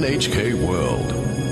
NHK World.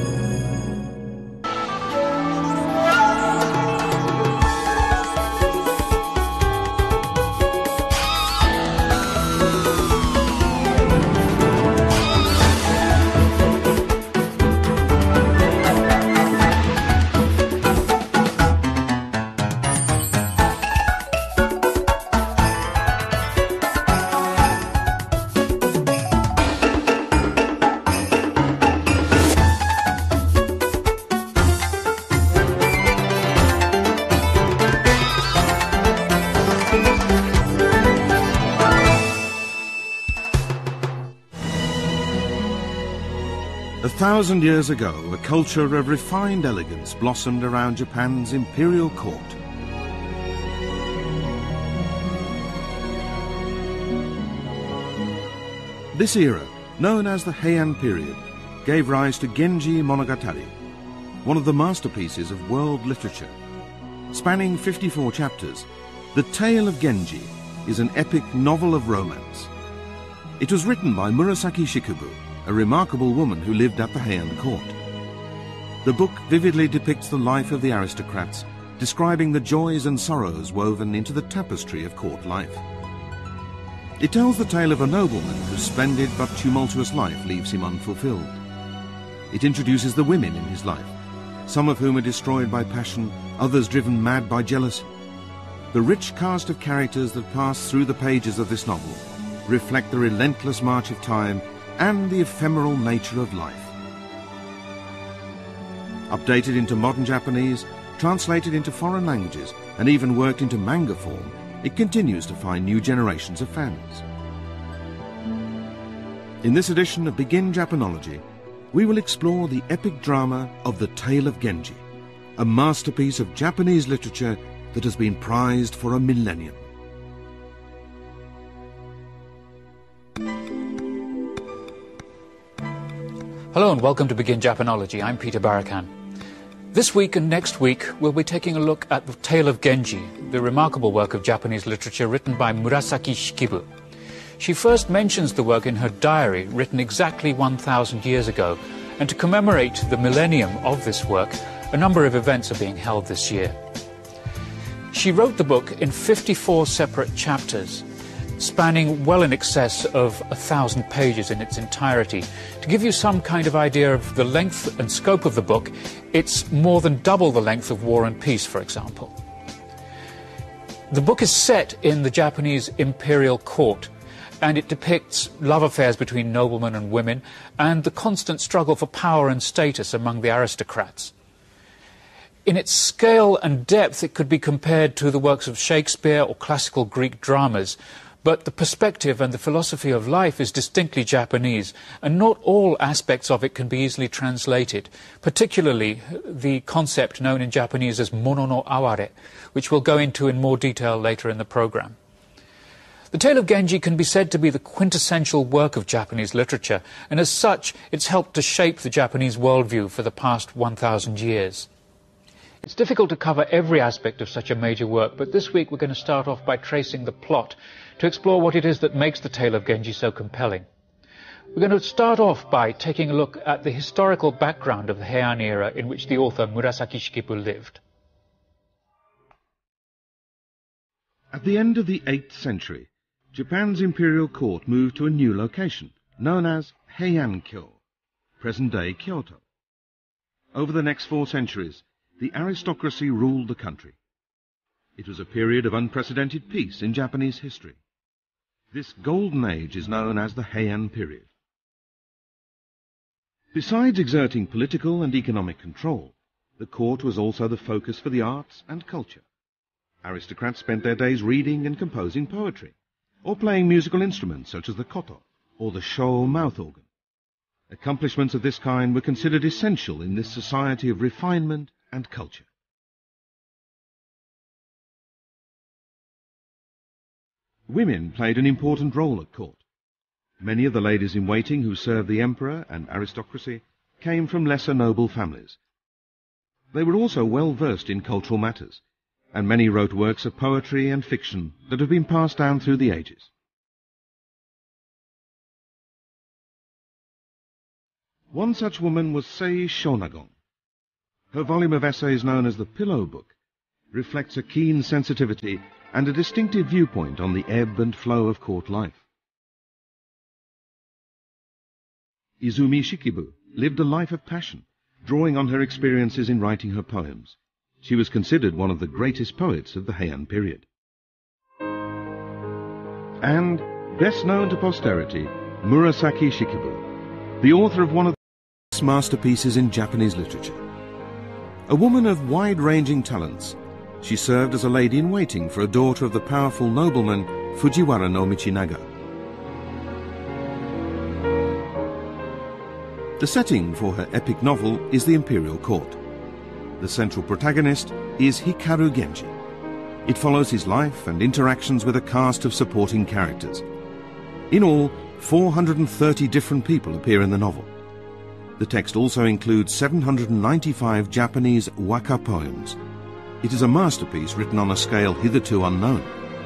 A 1,000 years ago, a culture of refined elegance blossomed around Japan's imperial court. This era, known as the Heian period, gave rise to Genji Monogatari, one of the masterpieces of world literature. Spanning 54 chapters, The Tale of Genji is an epic novel of romance. It was written by Murasaki Shikibu, a remarkable woman who lived at the Heian court. The book vividly depicts the life of the aristocrats, describing the joys and sorrows woven into the tapestry of court life. It tells the tale of a nobleman whose splendid but tumultuous life leaves him unfulfilled. It introduces the women in his life, some of whom are destroyed by passion, others driven mad by jealousy. The rich cast of characters that pass through the pages of this novel reflect the relentless march of time and the ephemeral nature of life. Updated into modern Japanese, translated into foreign languages, and even worked into manga form, it continues to find new generations of fans. In this edition of Begin Japanology, we will explore the epic drama of The Tale of Genji, a masterpiece of Japanese literature that has been prized for a millennium. Hello and welcome to Begin Japanology. I'm Peter Barakan. This week and next week we'll be taking a look at The Tale of Genji, the remarkable work of Japanese literature written by Murasaki Shikibu. She first mentions the work in her diary, written exactly 1,000 years ago, and to commemorate the millennium of this work, a number of events are being held this year. She wrote the book in 54 separate chapters, spanning well in excess of 1,000 pages in its entirety. To give you some kind of idea of the length and scope of the book, it's more than double the length of War and Peace, for example. The book is set in the Japanese imperial court, and it depicts love affairs between noblemen and women, and the constant struggle for power and status among the aristocrats. In its scale and depth, it could be compared to the works of Shakespeare or classical Greek dramas, but the perspective and the philosophy of life is distinctly Japanese, and not all aspects of it can be easily translated, particularly the concept known in Japanese as mono no aware, which we'll go into in more detail later in the program. The Tale of Genji can be said to be the quintessential work of Japanese literature, and as such, it's helped to shape the Japanese worldview for the past 1,000 years. It's difficult to cover every aspect of such a major work, but this week we're going to start off by tracing the plot to explore what it is that makes the Tale of Genji so compelling. We're going to start off by taking a look at the historical background of the Heian era in which the author Murasaki Shikibu lived. At the end of the 8th century, Japan's imperial court moved to a new location, known as Heian-kyo, present-day Kyoto. Over the next 4 centuries, the aristocracy ruled the country. It was a period of unprecedented peace in Japanese history. This golden age is known as the Heian period. Besides exerting political and economic control, the court was also the focus for the arts and culture. Aristocrats spent their days reading and composing poetry, or playing musical instruments such as the koto, or the lìzhóu mouth organ. Accomplishments of this kind were considered essential in this society of refinement and culture. Women played an important role at court. Many of the ladies-in-waiting who served the emperor and aristocracy came from lesser noble families. They were also well versed in cultural matters, and many wrote works of poetry and fiction that have been passed down through the ages. One such woman was Sei Shonagon. Her volume of essays known as the Pillow Book reflects a keen sensitivity and a distinctive viewpoint on the ebb and flow of court life. Izumi Shikibu lived a life of passion, drawing on her experiences in writing her poems. She was considered one of the greatest poets of the Heian period. And, best known to posterity, Murasaki Shikibu, the author of one of the masterpieces in Japanese literature. A woman of wide-ranging talents, she served as a lady-in-waiting for a daughter of the powerful nobleman Fujiwara no Michinaga. The setting for her epic novel is the imperial court. The central protagonist is Hikaru Genji. It follows his life and interactions with a cast of supporting characters. In all, 430 different people appear in the novel. The text also includes 795 Japanese waka poems. It is a masterpiece written on a scale hitherto unknown.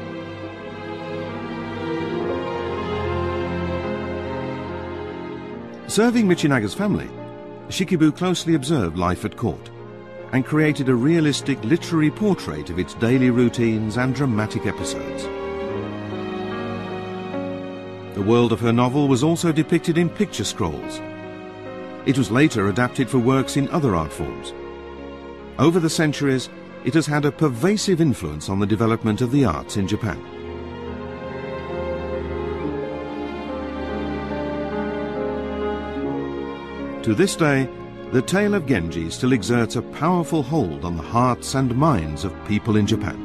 Serving Michinaga's family, Shikibu closely observed life at court and created a realistic literary portrait of its daily routines and dramatic episodes. The world of her novel was also depicted in picture scrolls. It was later adapted for works in other art forms. Over the centuries, it has had a pervasive influence on the development of the arts in Japan. To this day, the tale of Genji still exerts a powerful hold on the hearts and minds of people in Japan.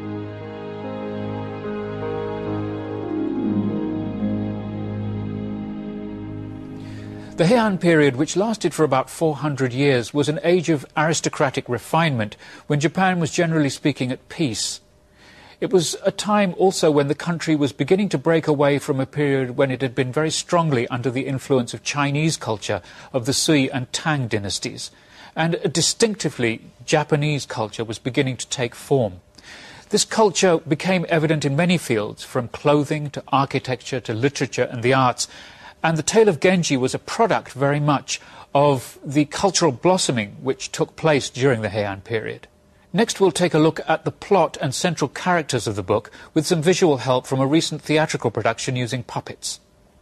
The Heian period, which lasted for about 400 years, was an age of aristocratic refinement when Japan was generally speaking at peace. It was a time also when the country was beginning to break away from a period when it had been very strongly under the influence of Chinese culture of the Sui and Tang dynasties, and a distinctively Japanese culture was beginning to take form. This culture became evident in many fields, from clothing to architecture to literature and the arts, and the Tale of Genji was a product very much of the cultural blossoming which took place during the Heian period. Next we'll take a look at the plot and central characters of the book with some visual help from a recent theatrical production using puppets.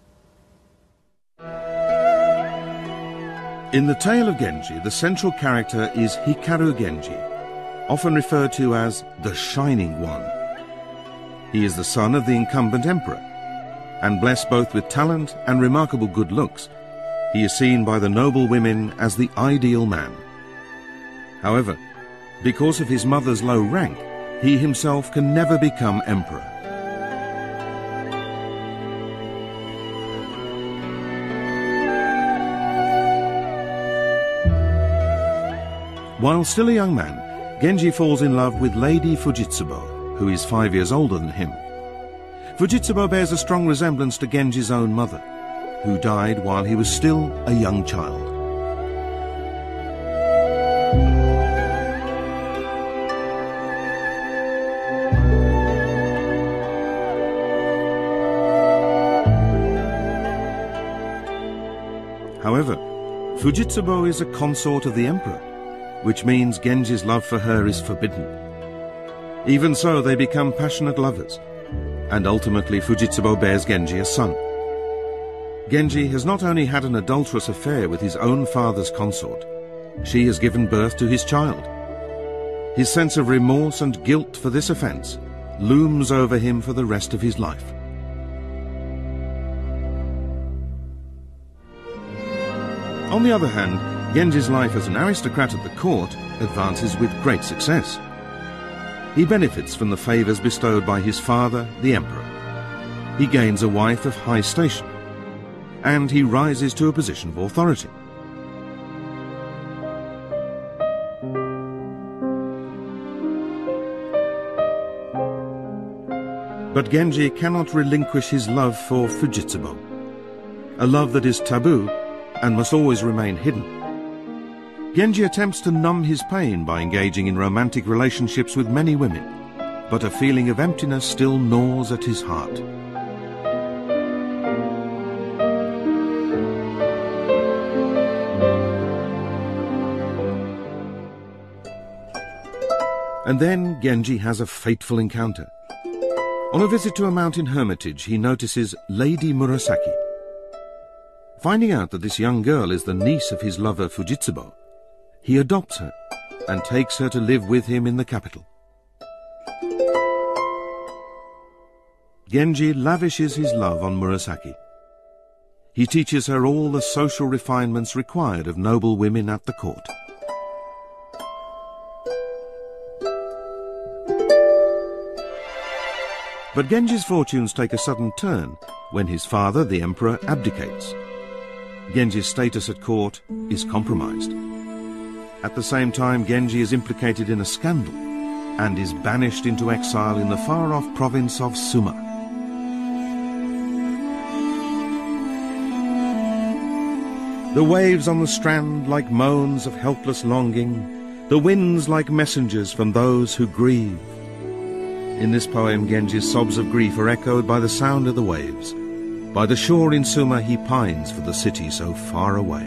In the Tale of Genji, the central character is Hikaru Genji, often referred to as the Shining One. He is the son of the incumbent emperor, and blessed both with talent and remarkable good looks, he is seen by the noble women as the ideal man. However, because of his mother's low rank, he himself can never become emperor. While still a young man, Genji falls in love with Lady Fujitsubo, who is 5 years older than him. Fujitsubo bears a strong resemblance to Genji's own mother, who died while he was still a young child. However, Fujitsubo is a consort of the emperor, which means Genji's love for her is forbidden. Even so, they become passionate lovers, and ultimately Fujitsubo bears Genji a son. Genji has not only had an adulterous affair with his own father's consort, she has given birth to his child. His sense of remorse and guilt for this offense looms over him for the rest of his life. On the other hand, Genji's life as an aristocrat at the court advances with great success. He benefits from the favours bestowed by his father, the emperor. He gains a wife of high station, and he rises to a position of authority. But Genji cannot relinquish his love for Fujitsubo, a love that is taboo and must always remain hidden. Genji attempts to numb his pain by engaging in romantic relationships with many women, but a feeling of emptiness still gnaws at his heart. And then Genji has a fateful encounter. On a visit to a mountain hermitage, he notices Lady Murasaki. Finding out that this young girl is the niece of his lover Fujitsubo, he adopts her and takes her to live with him in the capital. Genji lavishes his love on Murasaki. He teaches her all the social refinements required of noble women at the court. But Genji's fortunes take a sudden turn when his father, the emperor, abdicates. Genji's status at court is compromised. At the same time, Genji is implicated in a scandal and is banished into exile in the far-off province of Suma. The waves on the strand like moans of helpless longing, the winds like messengers from those who grieve. In this poem, Genji's sobs of grief are echoed by the sound of the waves. By the shore in Suma, he pines for the city so far away.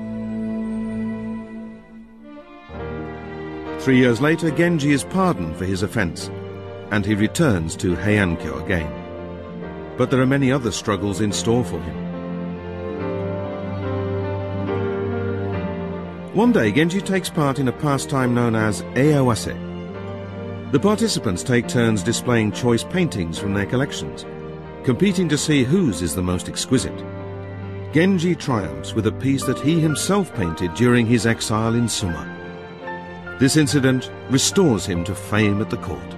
3 years later, Genji is pardoned for his offense, and he returns to Heian-kyo again. But there are many other struggles in store for him. One day, Genji takes part in a pastime known as eawase. The participants take turns displaying choice paintings from their collections, competing to see whose is the most exquisite. Genji triumphs with a piece that he himself painted during his exile in Suma. This incident restores him to fame at the court.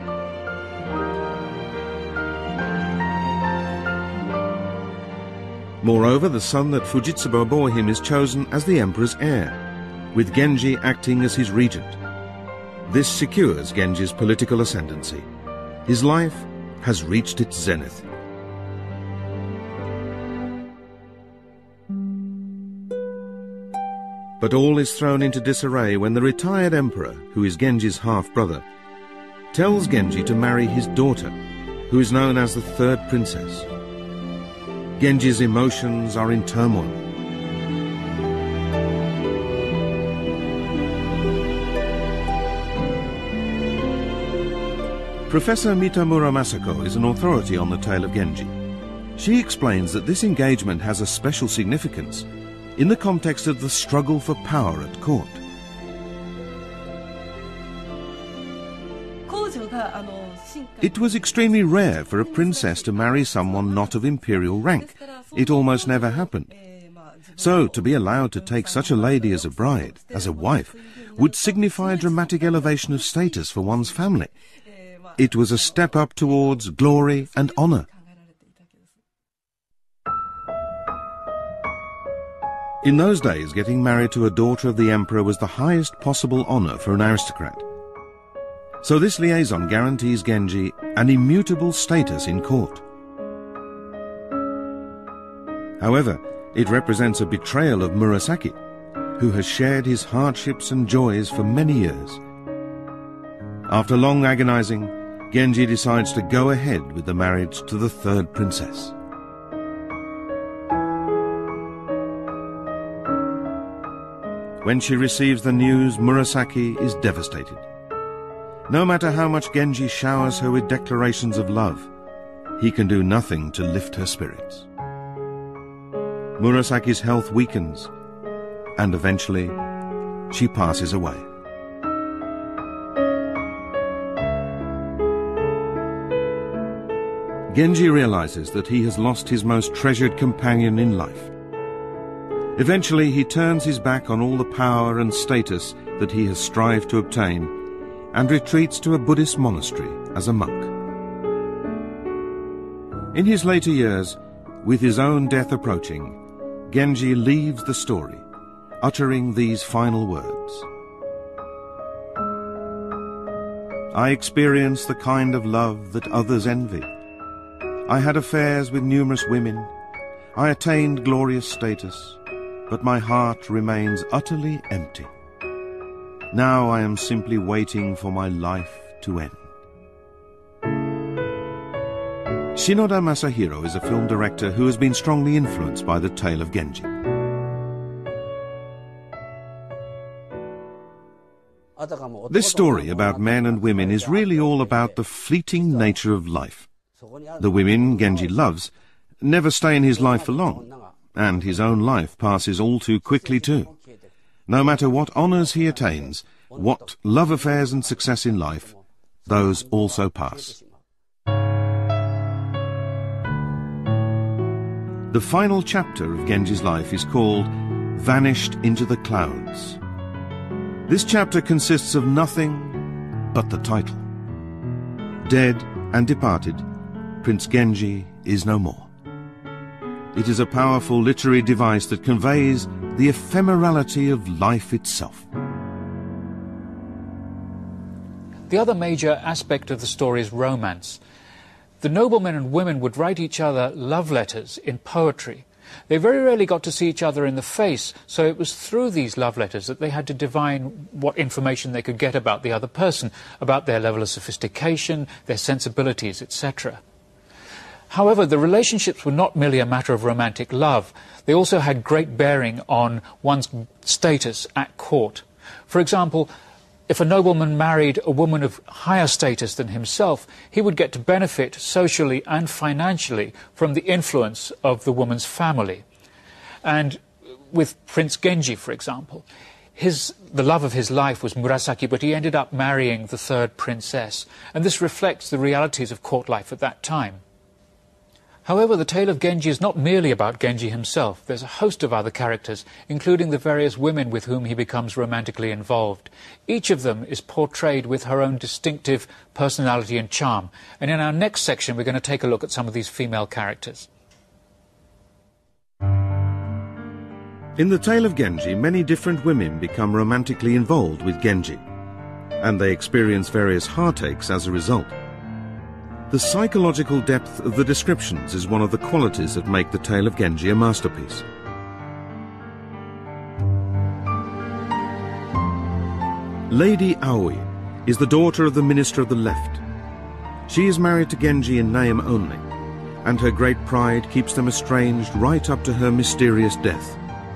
Moreover, the son that Fujitsubo bore him is chosen as the emperor's heir, with Genji acting as his regent. This secures Genji's political ascendancy. His life has reached its zenith. But all is thrown into disarray when the retired emperor, who is Genji's half-brother, tells Genji to marry his daughter, who is known as the third princess. Genji's emotions are in turmoil. Professor Mitamura Masako is an authority on the Tale of Genji. She explains that this engagement has a special significance in the context of the struggle for power at court. It was extremely rare for a princess to marry someone not of imperial rank. It almost never happened. So, to be allowed to take such a lady as a bride, as a wife, would signify a dramatic elevation of status for one's family. It was a step up towards glory and honor. In those days, getting married to a daughter of the emperor was the highest possible honor for an aristocrat. So this liaison guarantees Genji an immutable status in court. However, it represents a betrayal of Murasaki, who has shared his hardships and joys for many years. After long agonizing, Genji decides to go ahead with the marriage to the third princess. When she receives the news, Murasaki is devastated. No matter how much Genji showers her with declarations of love, he can do nothing to lift her spirits. Murasaki's health weakens, and eventually she passes away. Genji realizes that he has lost his most treasured companion in life. Eventually, he turns his back on all the power and status that he has strived to obtain and retreats to a Buddhist monastery as a monk. In his later years, with his own death approaching, Genji leaves the story, uttering these final words. I experienced the kind of love that others envy. I had affairs with numerous women. I attained glorious status, but my heart remains utterly empty. Now I am simply waiting for my life to end. Shinoda Masahiro is a film director who has been strongly influenced by the Tale of Genji. This story about men and women is really all about the fleeting nature of life. The women Genji loves never stay in his life for long, and his own life passes all too quickly too. No matter what honours he attains, what love affairs and success in life, those also pass. The final chapter of Genji's life is called Vanished into the Clouds. This chapter consists of nothing but the title. Dead and departed, Prince Genji is no more. It is a powerful literary device that conveys the ephemerality of life itself. The other major aspect of the story is romance. The noblemen and women would write each other love letters in poetry. They very rarely got to see each other in the face, so it was through these love letters that they had to divine what information they could get about the other person, about their level of sophistication, their sensibilities, etc. However, the relationships were not merely a matter of romantic love. They also had great bearing on one's status at court. For example, if a nobleman married a woman of higher status than himself, he would get to benefit socially and financially from the influence of the woman's family. And with Prince Genji, for example, the love of his life was Murasaki, but he ended up marrying the third princess. And this reflects the realities of court life at that time. However, the tale of Genji is not merely about Genji himself. There's a host of other characters, including the various women with whom he becomes romantically involved. Each of them is portrayed with her own distinctive personality and charm. And in our next section, we're going to take a look at some of these female characters. In the tale of Genji, many different women become romantically involved with Genji, and they experience various heartaches as a result. The psychological depth of the descriptions is one of the qualities that make the tale of Genji a masterpiece. Lady Aoi is the daughter of the Minister of the Left. She is married to Genji in name only, and her great pride keeps them estranged right up to her mysterious death.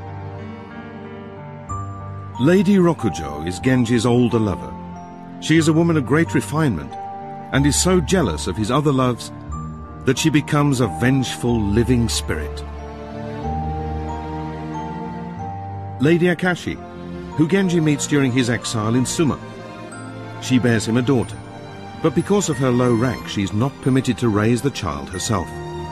Lady Rokujo is Genji's older lover. She is a woman of great refinement, and is so jealous of his other loves that she becomes a vengeful living spirit. Lady Akashi, who Genji meets during his exile in Suma. She bears him a daughter, but because of her low rank she is not permitted to raise the child herself.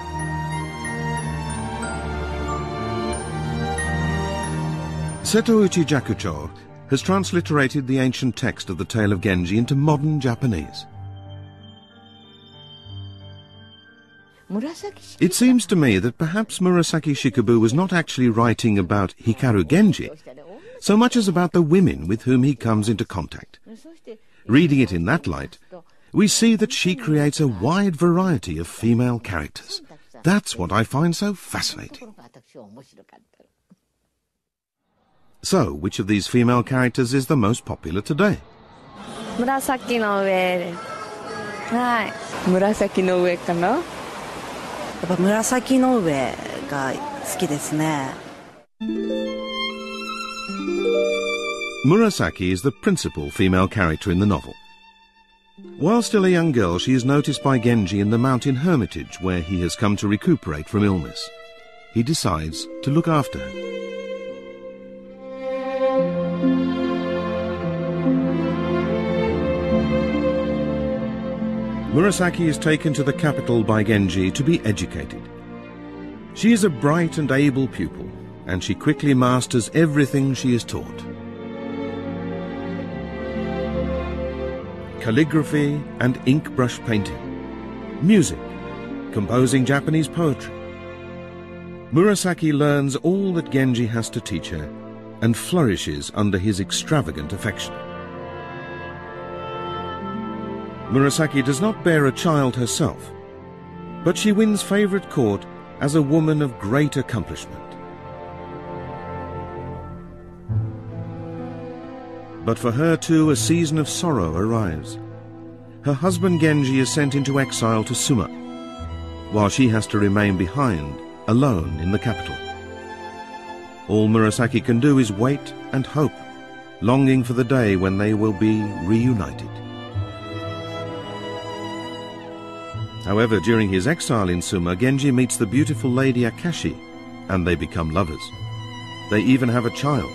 Setouchi Jakucho has transliterated the ancient text of the tale of Genji into modern Japanese. It seems to me that perhaps Murasaki Shikibu was not actually writing about Hikaru Genji, so much as about the women with whom he comes into contact. Reading it in that light, we see that she creates a wide variety of female characters. That's what I find so fascinating. So, which of these female characters is the most popular today? Murasaki no ue. Hai. Murasaki no ue kana? Murasaki no ue ga suki desu ne. Murasaki is the principal female character in the novel. While still a young girl, she is noticed by Genji in the mountain hermitage where he has come to recuperate from illness. He decides to look after her. Murasaki is taken to the capital by Genji to be educated. She is a bright and able pupil, and she quickly masters everything she is taught. Calligraphy and ink brush painting, music, composing Japanese poetry. Murasaki learns all that Genji has to teach her and flourishes under his extravagant affection. Murasaki does not bear a child herself, but she wins favour at court as a woman of great accomplishment. But for her too a season of sorrow arrives. Her husband Genji is sent into exile to Suma, while she has to remain behind, alone in the capital. All Murasaki can do is wait and hope, longing for the day when they will be reunited. However, during his exile in Suma, Genji meets the beautiful lady Akashi, and they become lovers. They even have a child.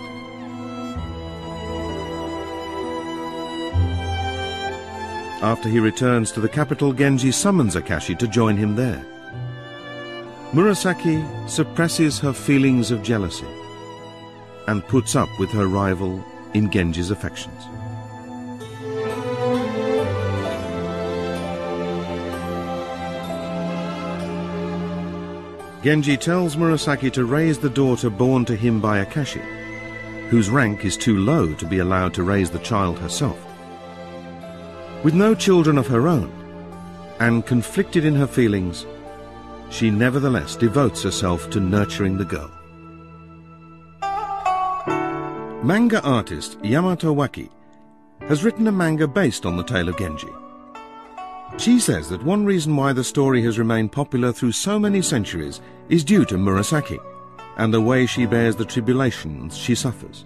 After he returns to the capital, Genji summons Akashi to join him there. Murasaki suppresses her feelings of jealousy and puts up with her rival in Genji's affections. Genji tells Murasaki to raise the daughter born to him by Akashi, whose rank is too low to be allowed to raise the child herself. With no children of her own, and conflicted in her feelings, she nevertheless devotes herself to nurturing the girl. Manga artist Yamato Waki has written a manga based on the Tale of Genji. She says that one reason why the story has remained popular through so many centuries is due to Murasaki and the way she bears the tribulations she suffers.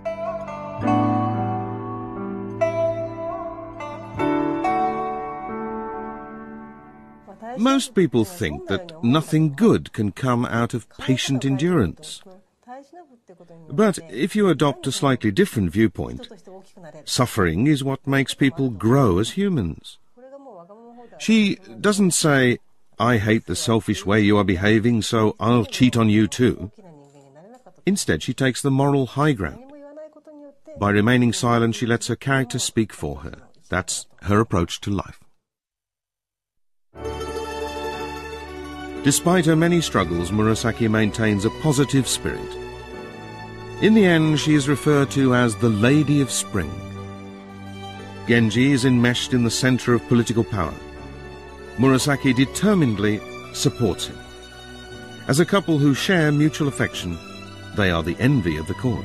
Most people think that nothing good can come out of patient endurance. But if you adopt a slightly different viewpoint, suffering is what makes people grow as humans. She doesn't say, "I hate the selfish way you are behaving, so I'll cheat on you too." Instead, she takes the moral high ground. By remaining silent, she lets her character speak for her. That's her approach to life. Despite her many struggles, Murasaki maintains a positive spirit. In the end, she is referred to as the Lady of Spring. Genji is enmeshed in the center of political power. Murasaki determinedly supports him. As a couple who share mutual affection, they are the envy of the court.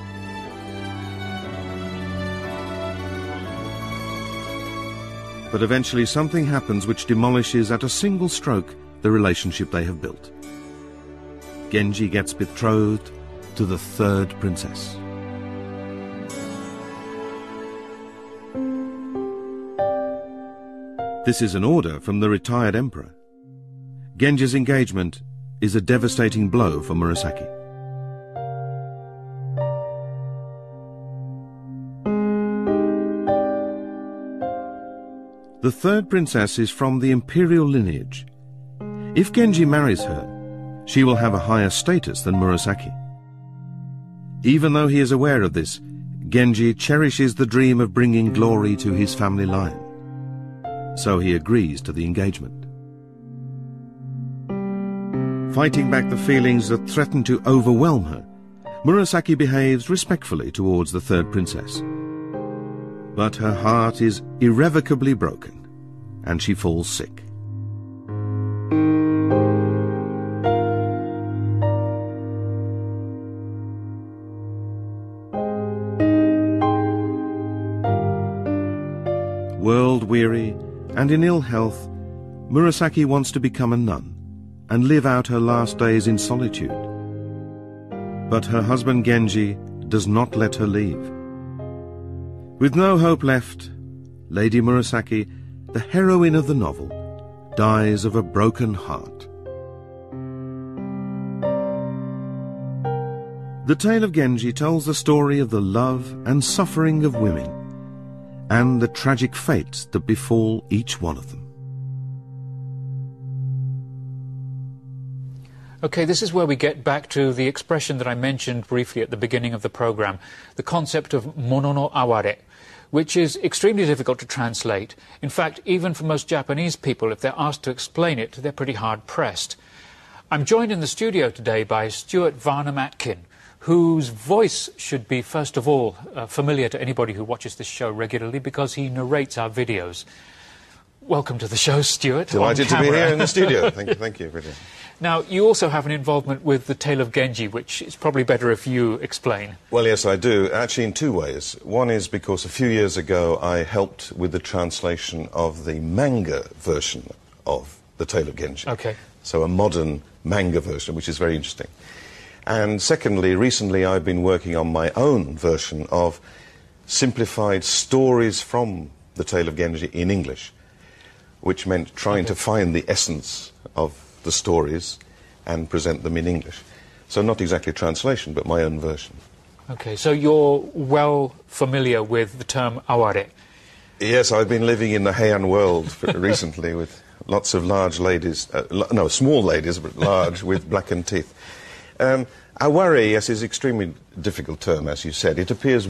But eventually something happens which demolishes at a single stroke the relationship they have built. Genji gets betrothed to the third princess. This is an order from the retired emperor. Genji's engagement is a devastating blow for Murasaki. The third princess is from the imperial lineage. If Genji marries her, she will have a higher status than Murasaki. Even though he is aware of this, Genji cherishes the dream of bringing glory to his family line. So he agrees to the engagement. Fighting back the feelings that threaten to overwhelm her, Murasaki behaves respectfully towards the third princess. But her heart is irrevocably broken, and she falls sick. World-weary and in ill health, Murasaki wants to become a nun and live out her last days in solitude. But her husband Genji does not let her leave. With no hope left, Lady Murasaki, the heroine of the novel, dies of a broken heart. The Tale of Genji tells the story of the love and suffering of women and the tragic fates that befall each one of them. Okay, this is where we get back to the expression that I mentioned briefly at the beginning of the program, the concept of mono no aware, which is extremely difficult to translate. In fact, even for most Japanese people, if they're asked to explain it, they're pretty hard-pressed. I'm joined in the studio today by Stuart Varnum-Atkin, whose voice should be, first of all, familiar to anybody who watches this show regularly because he narrates our videos. Welcome to the show, Stuart. Delighted to be here in the studio. Thank you, Bridget. Now, you also have an involvement with the Tale of Genji, which is probably better if you explain. Well, yes, I do. Actually, in two ways. One is because a few years ago I helped with the translation of the manga version of the Tale of Genji. Okay. So a modern manga version, which is very interesting. And secondly, recently I've been working on my own version of simplified stories from the Tale of Genji in English, which meant trying to find the essence of the stories and present them in English. So not exactly translation, but my own version. Okay, so you're well familiar with the term aware. Yes, I've been living in the Heian world recently with lots of large ladies, no, small ladies, but large, with blackened teeth. Aware, yes, is an extremely difficult term, as you said. It appears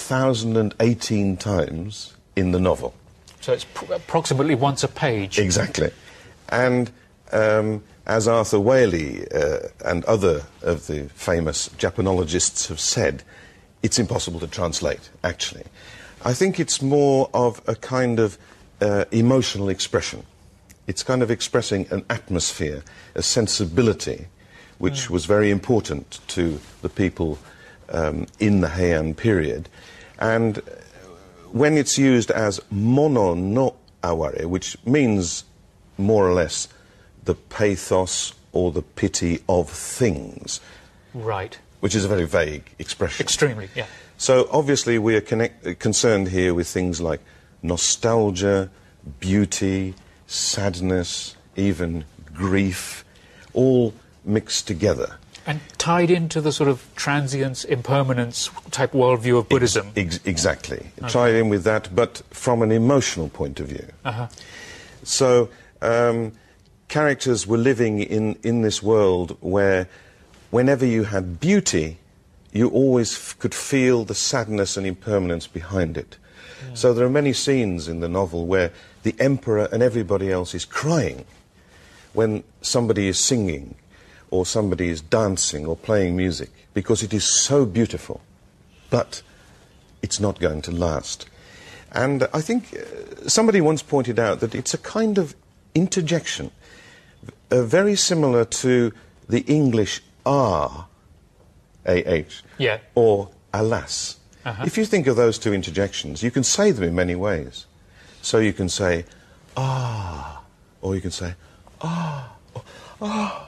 1,018 times in the novel. So it's approximately once a page. Exactly. And as Arthur Waley and other of the famous Japanologists have said, it's impossible to translate, actually. I think it's more of a kind of emotional expression. It's kind of expressing an atmosphere, a sensibility, which was very important to the people in the Heian period. And when it's used as mono no aware, which means more or less the pathos or the pity of things. Right. Which is a very vague expression. Extremely, yeah. So obviously we are concerned here with things like nostalgia, beauty, sadness, even grief, all mixed together. And tied into the sort of transience, impermanence type worldview of Buddhism. Exactly. Okay. Tied in with that, but from an emotional point of view. So characters were living in this world where whenever you had beauty, you always could feel the sadness and impermanence behind it. So there are many scenes in the novel where the emperor and everybody else is crying when somebody is singing or somebody is dancing or playing music, because it is so beautiful, but it's not going to last. And I think somebody once pointed out that it's a kind of interjection, very similar to the English ah, A-H, yeah, or alas. If you think of those two interjections, you can say them in many ways. So you can say ah, or you can say ah, or ah.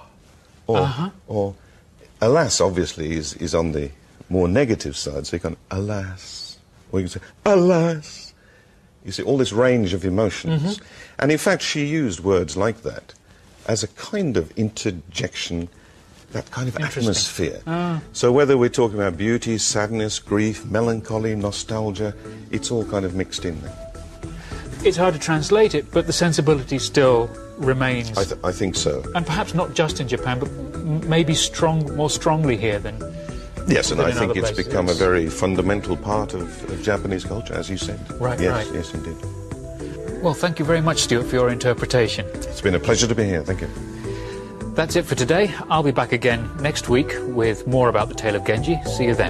Or alas, obviously, is on the more negative side, so you can alas, or you can say alas. You see, all this range of emotions. And in fact, she used words like that as a kind of interjection, that kind of atmosphere. So whether we're talking about beauty, sadness, grief, melancholy, nostalgia, it's all kind of mixed in there. It's hard to translate it, but the sensibility still remains. I think so. And perhaps not just in Japan, but maybe more strongly here than. Yes, and I think it's places. become a very fundamental part of Japanese culture, as you said. Right, yes, right. Yes, indeed. Well, thank you very much, Stuart, for your interpretation. It's been a pleasure to be here. Thank you. That's it for today. I'll be back again next week with more about the Tale of Genji. See you then.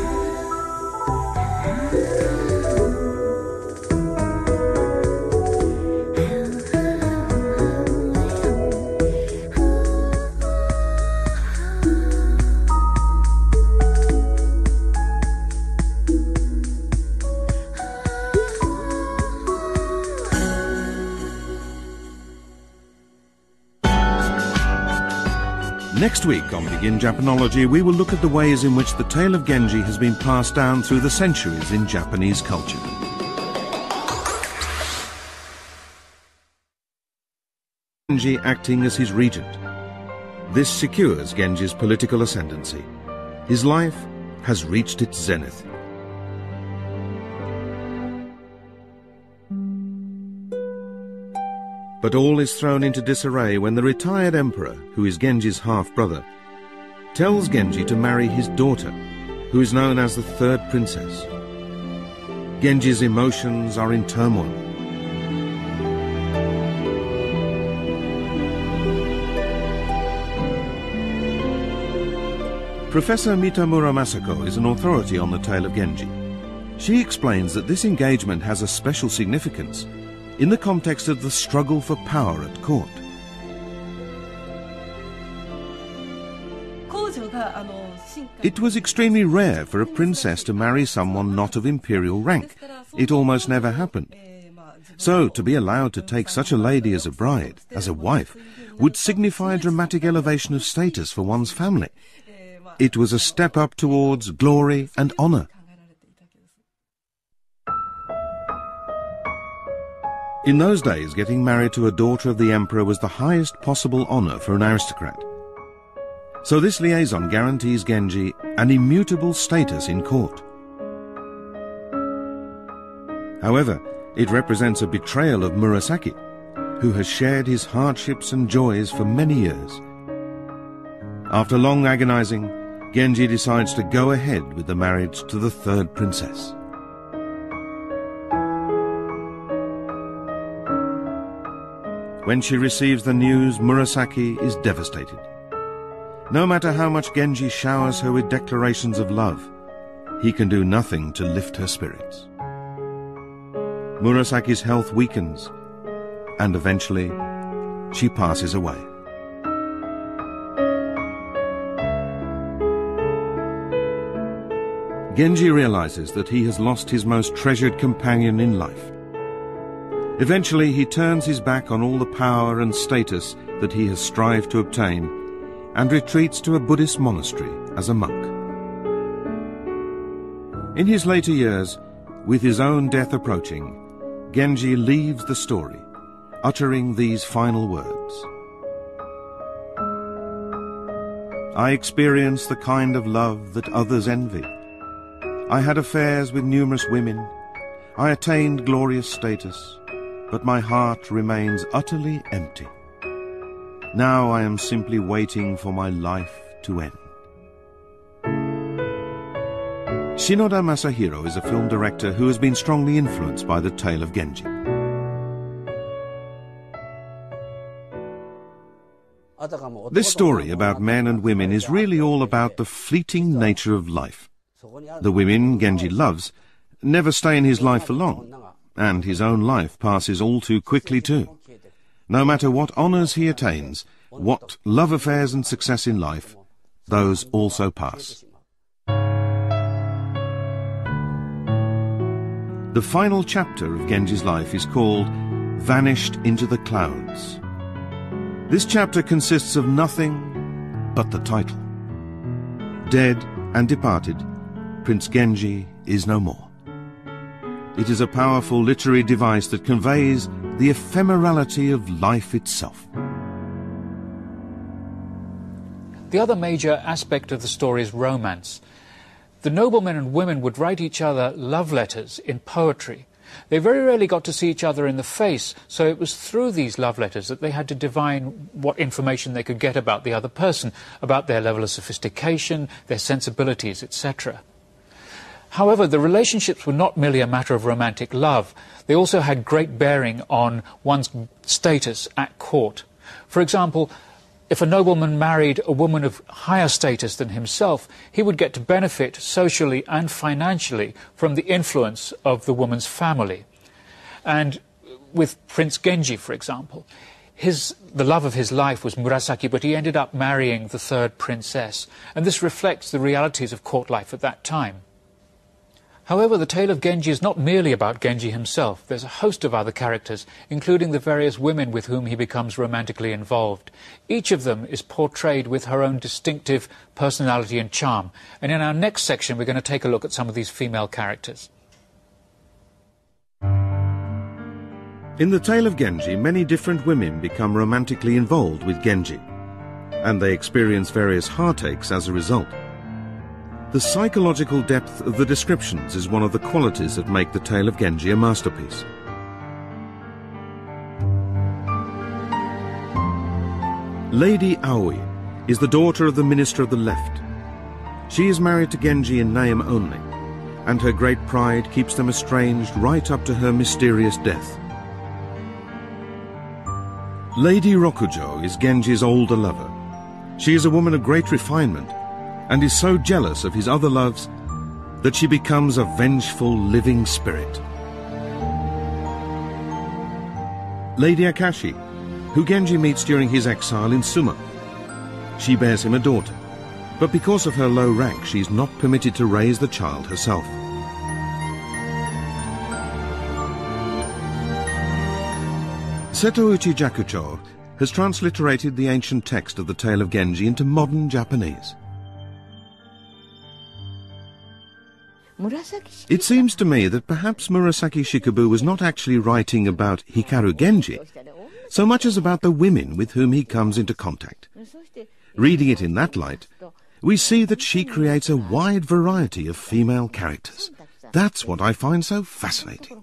Next week on Begin Japanology, we will look at the ways in which the tale of Genji has been passed down through the centuries in Japanese culture. Genji acting as his regent. This secures Genji's political ascendancy. His life has reached its zenith. But all is thrown into disarray when the retired emperor, who is Genji's half-brother, tells Genji to marry his daughter, who is known as the third princess. Genji's emotions are in turmoil. Professor Mitamura Masako is an authority on the tale of Genji. She explains that this engagement has a special significance in the context of the struggle for power at court. It was extremely rare for a princess to marry someone not of imperial rank. It almost never happened. So, to be allowed to take such a lady as a bride, as a wife, would signify a dramatic elevation of status for one's family. It was a step up towards glory and honor. In those days, getting married to a daughter of the emperor was the highest possible honor for an aristocrat. So this liaison guarantees Genji an immutable status in court. However, it represents a betrayal of Murasaki, who has shared his hardships and joys for many years. After long agonizing, Genji decides to go ahead with the marriage to the third princess. When she receives the news, Murasaki is devastated. No matter how much Genji showers her with declarations of love, he can do nothing to lift her spirits. Murasaki's health weakens, and eventually she passes away. Genji realizes that he has lost his most treasured companion in life. Eventually he turns his back on all the power and status that he has strived to obtain and retreats to a Buddhist monastery as a monk. In his later years, with his own death approaching, Genji leaves the story, uttering these final words. I experienced the kind of love that others envy. I had affairs with numerous women. I attained glorious status, but my heart remains utterly empty. Now I am simply waiting for my life to end. Shinoda Masahiro is a film director who has been strongly influenced by the Tale of Genji. This story about men and women is really all about the fleeting nature of life. The women Genji loves never stay in his life for long, and his own life passes all too quickly too. No matter what honors he attains, what love affairs and success in life, those also pass. The final chapter of Genji's life is called Vanished into the Clouds. This chapter consists of nothing but the title. Dead and departed, Prince Genji is no more. It is a powerful literary device that conveys the ephemerality of life itself. The other major aspect of the story is romance. The noblemen and women would write each other love letters in poetry. They very rarely got to see each other in the face, so it was through these love letters that they had to divine what information they could get about the other person, about their level of sophistication, their sensibilities, etc. However, the relationships were not merely a matter of romantic love. They also had great bearing on one's status at court. For example, if a nobleman married a woman of higher status than himself, he would get to benefit socially and financially from the influence of the woman's family. And with Prince Genji, for example, the love of his life was Murasaki, but he ended up marrying the third princess. And this reflects the realities of court life at that time. However, the Tale of Genji is not merely about Genji himself. There's a host of other characters, including the various women with whom he becomes romantically involved. Each of them is portrayed with her own distinctive personality and charm. And in our next section, we're going to take a look at some of these female characters. In the Tale of Genji, many different women become romantically involved with Genji, and they experience various heartaches as a result. The psychological depth of the descriptions is one of the qualities that make the Tale of Genji a masterpiece. Lady Aoi is the daughter of the Minister of the Left. She is married to Genji in name only, and her great pride keeps them estranged right up to her mysterious death. Lady Rokujo is Genji's older lover. She is a woman of great refinement, and is so jealous of his other loves that she becomes a vengeful living spirit. Lady Akashi, who Genji meets during his exile in Suma. She bears him a daughter, but because of her low rank, she is not permitted to raise the child herself. Setouchi Jakucho has transliterated the ancient text of the Tale of Genji into modern Japanese. It seems to me that perhaps Murasaki Shikibu was not actually writing about Hikaru Genji, so much as about the women with whom he comes into contact. Reading it in that light, we see that she creates a wide variety of female characters. That's what I find so fascinating.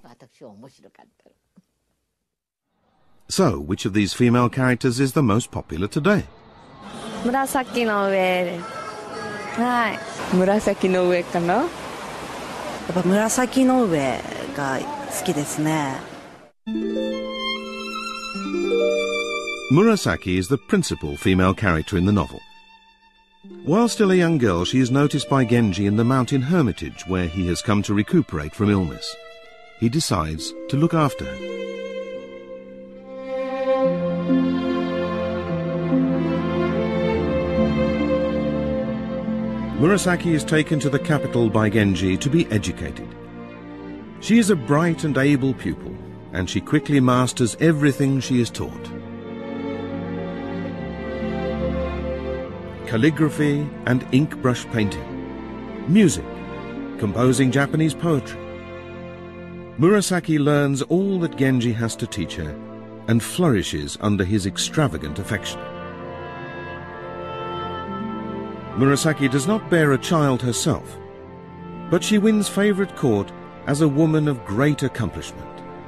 So, which of these female characters is the most popular today? Murasaki no ue. Hai. Murasaki no ue kana? やっぱ紫の上が好きですね。 Murasaki is the principal female character in the novel. While still a young girl, she is noticed by Genji in the mountain hermitage where he has come to recuperate from illness. He decides to look after her. Murasaki is taken to the capital by Genji to be educated. She is a bright and able pupil, and she quickly masters everything she is taught. Calligraphy and ink brush painting, music, composing Japanese poetry. Murasaki learns all that Genji has to teach her and flourishes under his extravagant affection. Murasaki does not bear a child herself, but she wins favorite court as a woman of great accomplishment.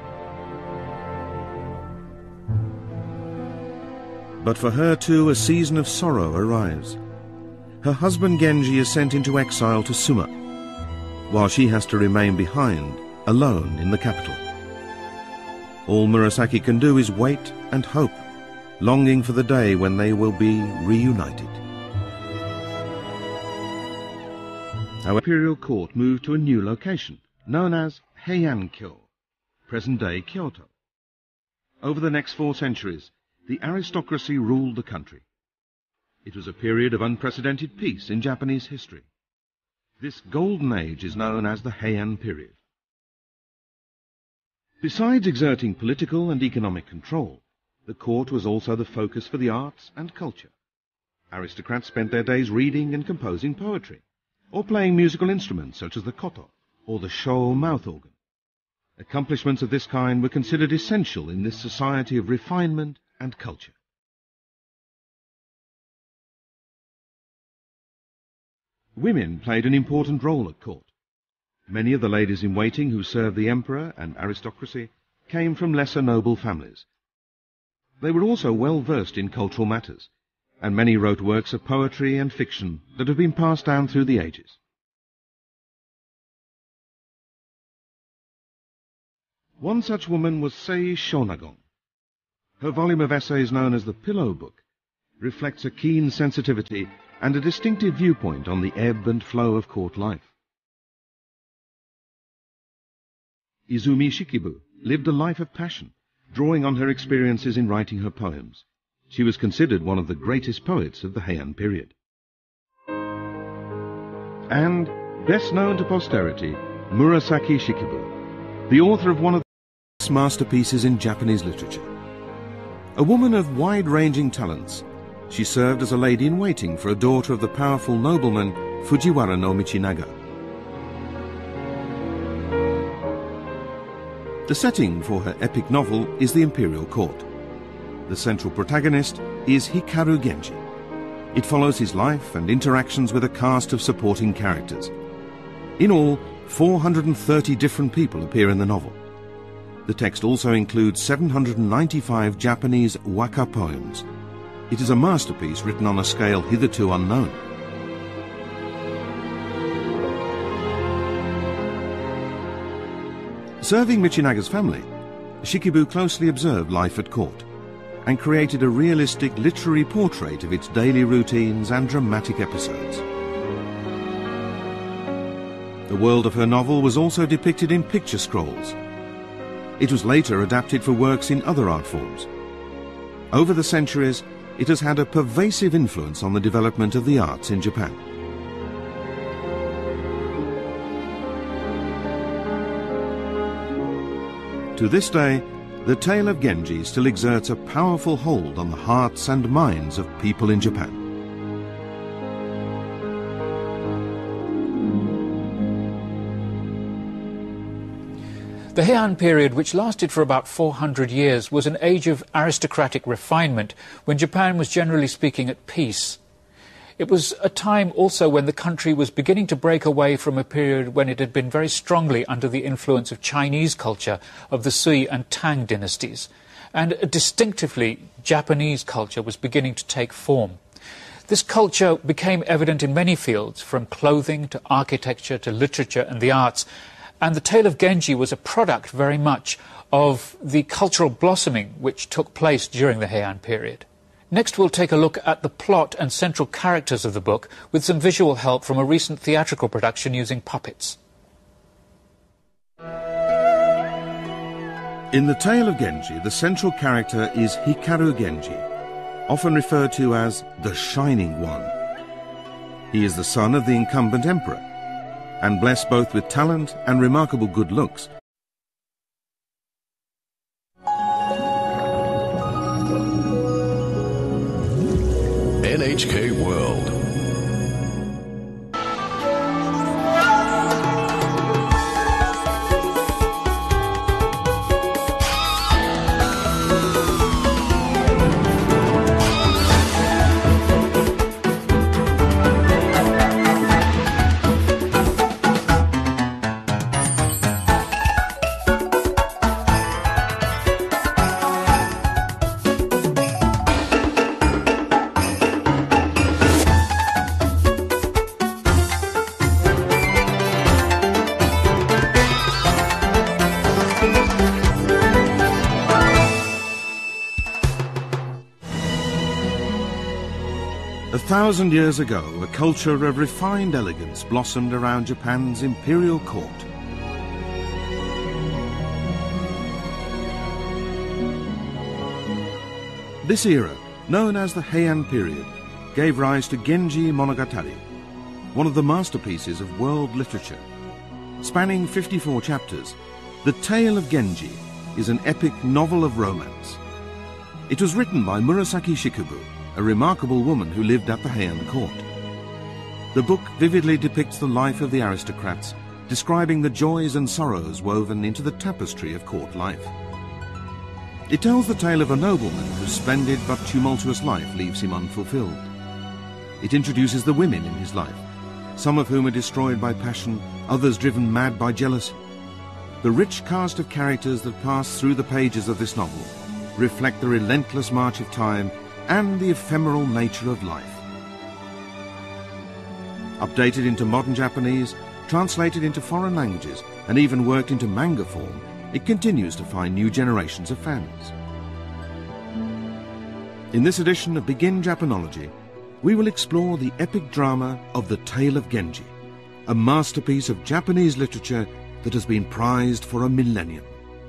But for her too a season of sorrow arrives. Her husband Genji is sent into exile to Suma, while she has to remain behind, alone in the capital. All Murasaki can do is wait and hope, longing for the day when they will be reunited. Our imperial court moved to a new location, known as Heian-kyo, present-day Kyoto. Over the next 4 centuries, the aristocracy ruled the country. It was a period of unprecedented peace in Japanese history. This golden age is known as the Heian period. Besides exerting political and economic control, the court was also the focus for the arts and culture. Aristocrats spent their days reading and composing poetry, or playing musical instruments such as the koto or the lìzhóu mouth organ. Accomplishments of this kind were considered essential in this society of refinement and culture. Women played an important role at court. Many of the ladies-in-waiting who served the emperor and aristocracy came from lesser noble families. They were also well versed in cultural matters, and many wrote works of poetry and fiction that have been passed down through the ages. One such woman was Sei Shonagon. Her volume of essays known as the Pillow Book reflects a keen sensitivity and a distinctive viewpoint on the ebb and flow of court life. Izumi Shikibu lived a life of passion, drawing on her experiences in writing her poems. She was considered one of the greatest poets of the Heian period. And, best known to posterity, Murasaki Shikibu, the author of one of the greatest masterpieces in Japanese literature. A woman of wide-ranging talents, she served as a lady-in-waiting for a daughter of the powerful nobleman Fujiwara no Michinaga. The setting for her epic novel is the imperial court. The central protagonist is Hikaru Genji. It follows his life and interactions with a cast of supporting characters. In all, 430 different people appear in the novel. The text also includes 795 Japanese waka poems. It is a masterpiece written on a scale hitherto unknown. Serving Michinaga's family, Shikibu closely observed life at court and created a realistic literary portrait of its daily routines and dramatic episodes. The world of her novel was also depicted in picture scrolls. It was later adapted for works in other art forms. Over the centuries, it has had a pervasive influence on the development of the arts in Japan. To this day, the tale of Genji still exerts a powerful hold on the hearts and minds of people in Japan. The Heian period, which lasted for about 400 years, was an age of aristocratic refinement when Japan was generally speaking at peace. It was a time also when the country was beginning to break away from a period when it had been very strongly under the influence of Chinese culture of the Sui and Tang dynasties, and a distinctively Japanese culture was beginning to take form. This culture became evident in many fields, from clothing to architecture to literature and the arts, and the Tale of Genji was a product very much of the cultural blossoming which took place during the Heian period. Next we'll take a look at the plot and central characters of the book with some visual help from a recent theatrical production using puppets. In the Tale of Genji, the central character is Hikaru Genji, often referred to as the Shining One. He is the son of the incumbent emperor, and blessed both with talent and remarkable good looks. NHK World. A 1,000 years ago, a culture of refined elegance blossomed around Japan's imperial court. This era, known as the Heian period, gave rise to Genji Monogatari, one of the masterpieces of world literature. Spanning 54 chapters, the Tale of Genji is an epic novel of romance. It was written by Murasaki Shikibu, a remarkable woman who lived at the Heian court. The book vividly depicts the life of the aristocrats, describing the joys and sorrows woven into the tapestry of court life. It tells the tale of a nobleman whose splendid but tumultuous life leaves him unfulfilled. It introduces the women in his life, some of whom are destroyed by passion, others driven mad by jealousy. The rich cast of characters that pass through the pages of this novel reflect the relentless march of time and the ephemeral nature of life. Updated into modern Japanese, translated into foreign languages, and even worked into manga form, it continues to find new generations of fans. In this edition of Begin Japanology, we will explore the epic drama of the Tale of Genji, a masterpiece of Japanese literature that has been prized for a millennium.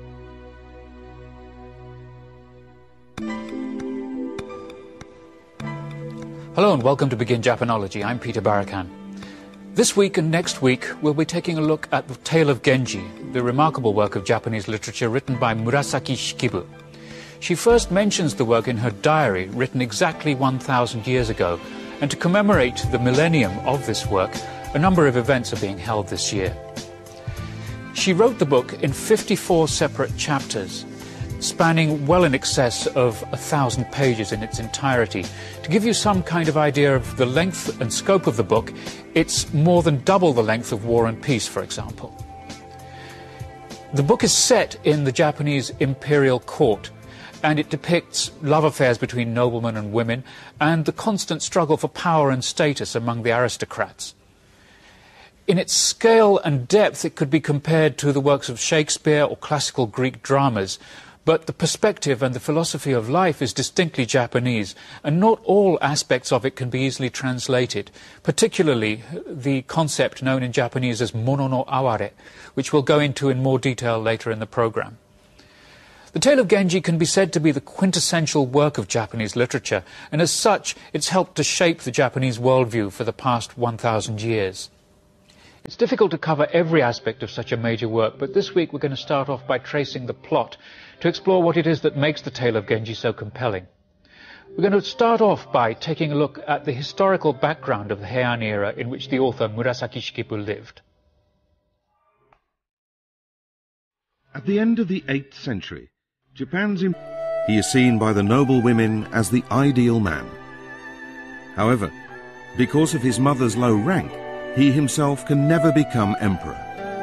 Hello and welcome to Begin Japanology. I'm Peter Barakan. This week and next week we'll be taking a look at the Tale of Genji, the remarkable work of Japanese literature written by Murasaki Shikibu. She first mentions the work in her diary, written exactly 1,000 years ago, and to commemorate the millennium of this work, a number of events are being held this year. She wrote the book in 54 separate chapters, spanning well in excess of 1,000 pages in its entirety. To give you some kind of idea of the length and scope of the book, it's more than double the length of War and Peace, for example. The book is set in the Japanese imperial court, and it depicts love affairs between noblemen and women, and the constant struggle for power and status among the aristocrats. In its scale and depth, it could be compared to the works of Shakespeare or classical Greek dramas, but the perspective and the philosophy of life is distinctly Japanese, and not all aspects of it can be easily translated, particularly the concept known in Japanese as mono no aware, which we'll go into in more detail later in the program. The Tale of Genji can be said to be the quintessential work of Japanese literature, and as such, it's helped to shape the Japanese worldview for the past 1,000 years. It's difficult to cover every aspect of such a major work, but this week we're going to start off by tracing the plot to explore what it is that makes the Tale of Genji so compelling. We're going to start off by taking a look at the historical background of the Heian era in which the author Murasaki Shikibu lived. At the end of the 8th century, he is seen by the noble women as the ideal man. However, because of his mother's low rank, he himself can never become emperor.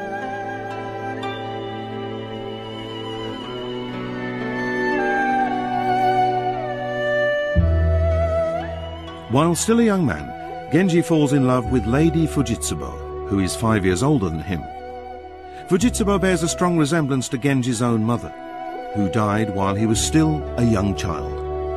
While still a young man, Genji falls in love with Lady Fujitsubo, who is 5 years older than him. Fujitsubo bears a strong resemblance to Genji's own mother, who died while he was still a young child.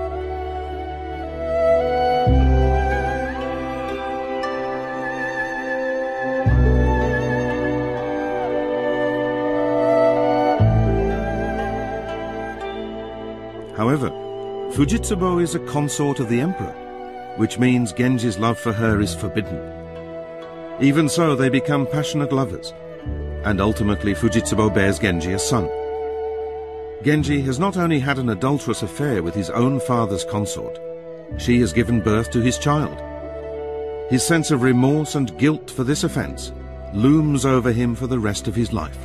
However, Fujitsubo is a consort of the emperor, which means Genji's love for her is forbidden. Even so, they become passionate lovers, and ultimately Fujitsubo bears Genji a son. Genji has not only had an adulterous affair with his own father's consort, she has given birth to his child. His sense of remorse and guilt for this offence looms over him for the rest of his life.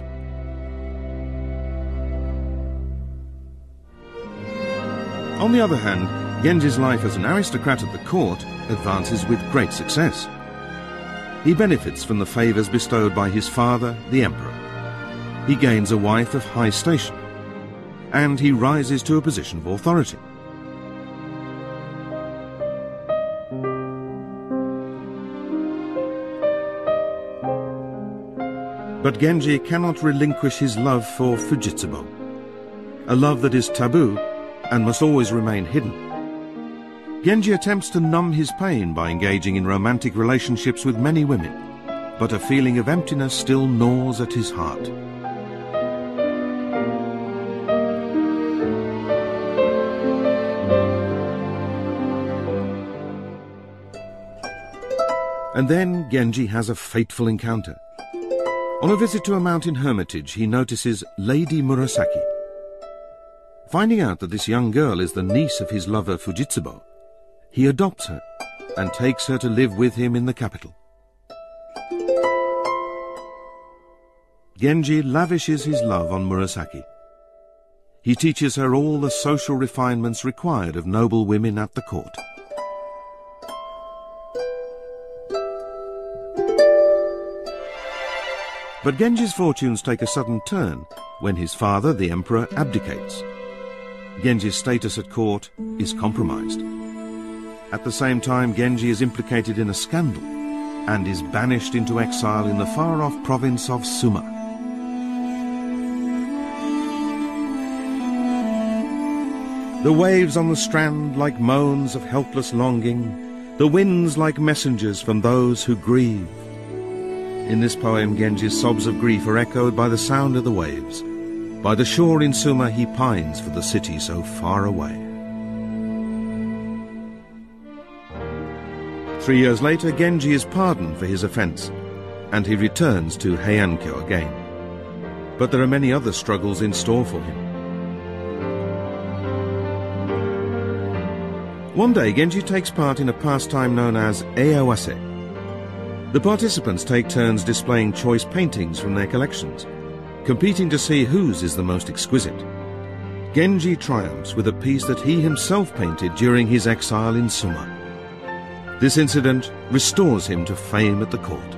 On the other hand, Genji's life as an aristocrat at the court advances with great success. He benefits from the favours bestowed by his father, the emperor. He gains a wife of high station, and he rises to a position of authority. But Genji cannot relinquish his love for Fujitsubo, a love that is taboo and must always remain hidden. Genji attempts to numb his pain by engaging in romantic relationships with many women, but a feeling of emptiness still gnaws at his heart. And then Genji has a fateful encounter. On a visit to a mountain hermitage, he notices Lady Murasaki. Finding out that this young girl is the niece of his lover Fujitsubo, he adopts her and takes her to live with him in the capital. Genji lavishes his love on Murasaki. He teaches her all the social refinements required of noble women at the court. But Genji's fortunes take a sudden turn when his father, the emperor, abdicates. Genji's status at court is compromised. At the same time, Genji is implicated in a scandal and is banished into exile in the far-off province of Suma. The waves on the strand like moans of helpless longing, the winds like messengers from those who grieve. In this poem, Genji's sobs of grief are echoed by the sound of the waves. By the shore in Suma he pines for the city so far away. 3 years later, Genji is pardoned for his offence, and he returns to Heiankyo again. But there are many other struggles in store for him. One day, Genji takes part in a pastime known as eawase. The participants take turns displaying choice paintings from their collections, competing to see whose is the most exquisite. Genji triumphs with a piece that he himself painted during his exile in Suma. This incident restores him to fame at the court.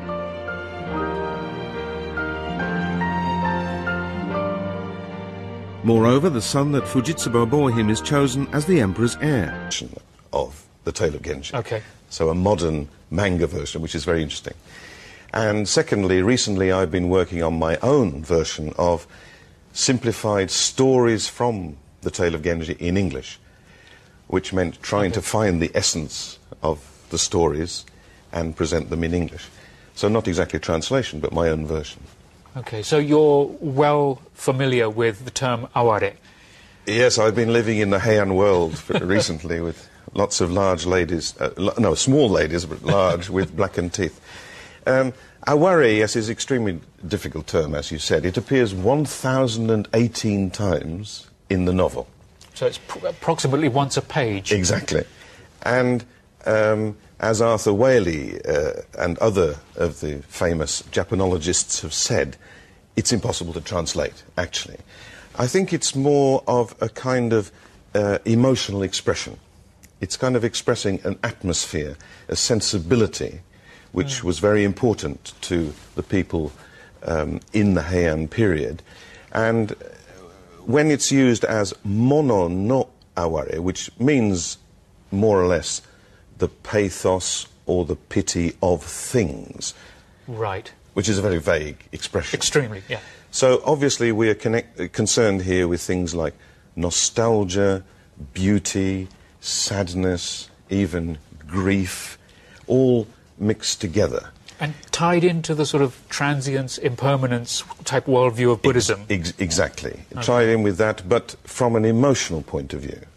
Moreover, the son that Fujitsubo bore him is chosen as the emperor's heir. Of the Tale of Genji. Okay. So a modern manga version, which is very interesting. And secondly, recently I've been working on my own version of simplified stories from the Tale of Genji in English, which meant trying to find the essence of the stories and present them in English. So not exactly translation, but my own version. Okay, so you're well familiar with the term aware. Yes, I've been living in the Heian world recently with lots of large ladies, no, small ladies, but large, with blackened teeth. Aware, yes, is an extremely difficult term, as you said. It appears 1,018 times in the novel. So it's approximately once a page. Exactly. And as Arthur Waley and other of the famous Japanologists have said, it's impossible to translate, actually. I think it's more of a kind of emotional expression. It's kind of expressing an atmosphere, a sensibility, which was very important to the people in the Heian period. And when it's used as mono no aware, which means more or less the pathos or the pity of things. Right. Which is a very vague expression. Extremely, yeah. So obviously we are concerned here with things like nostalgia, beauty, sadness, even grief, all mixed together. And tied into the sort of transience, impermanence type worldview of Buddhism. Exactly. Okay. Tied in with that, but from an emotional point of view.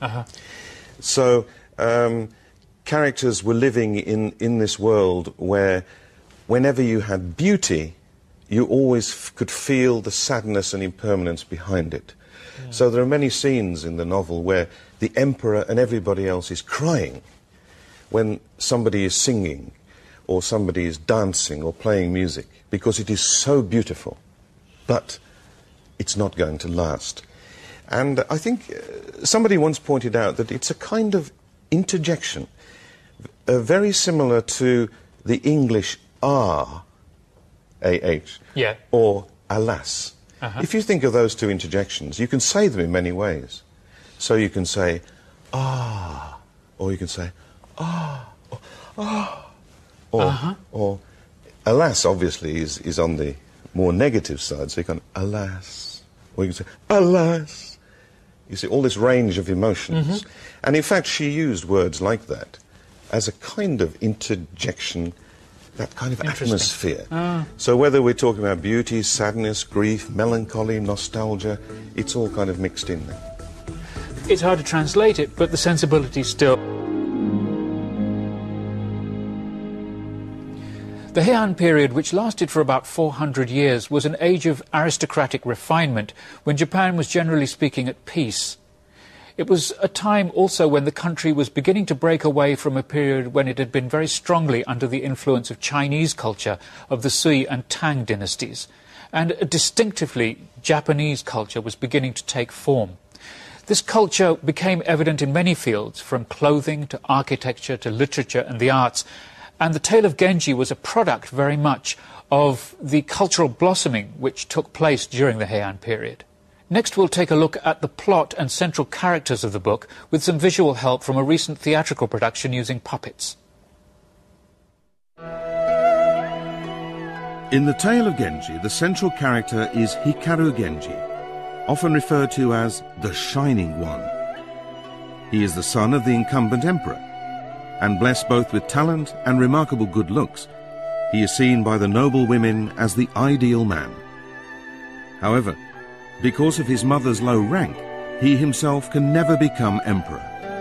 So characters were living in this world where whenever you had beauty, you always could feel the sadness and impermanence behind it. Yeah. So there are many scenes in the novel where the emperor and everybody else is crying when somebody is singing or somebody is dancing or playing music, because it is so beautiful, but it's not going to last. And I think somebody once pointed out that it's a kind of interjection, very similar to the English ah, A-H, yeah, or alas. If you think of those two interjections, you can say them in many ways. So you can say ah, or you can say ah, or ah, or alas, obviously, is on the more negative side, so you can alas, or you can say alas. You see, all this range of emotions. And in fact, she used words like that as a kind of interjection, that kind of atmosphere. So whether we're talking about beauty, sadness, grief, melancholy, nostalgia, it's all kind of mixed in there. It's hard to translate it, but the sensibility still. The Heian period, which lasted for about 400 years, was an age of aristocratic refinement, when Japan was generally speaking at peace. It was a time also when the country was beginning to break away from a period when it had been very strongly under the influence of Chinese culture, of the Sui and Tang dynasties, and a distinctively Japanese culture was beginning to take form. This culture became evident in many fields, from clothing to architecture to literature and the arts, and the Tale of Genji was a product very much of the cultural blossoming which took place during the Heian period. Next we'll take a look at the plot and central characters of the book with some visual help from a recent theatrical production using puppets. In the Tale of Genji, the central character is Hikaru Genji, often referred to as the Shining One. He is the son of the incumbent emperor, and blessed both with talent and remarkable good looks, he is seen by the noble women as the ideal man. However, because of his mother's low rank, he himself can never become emperor.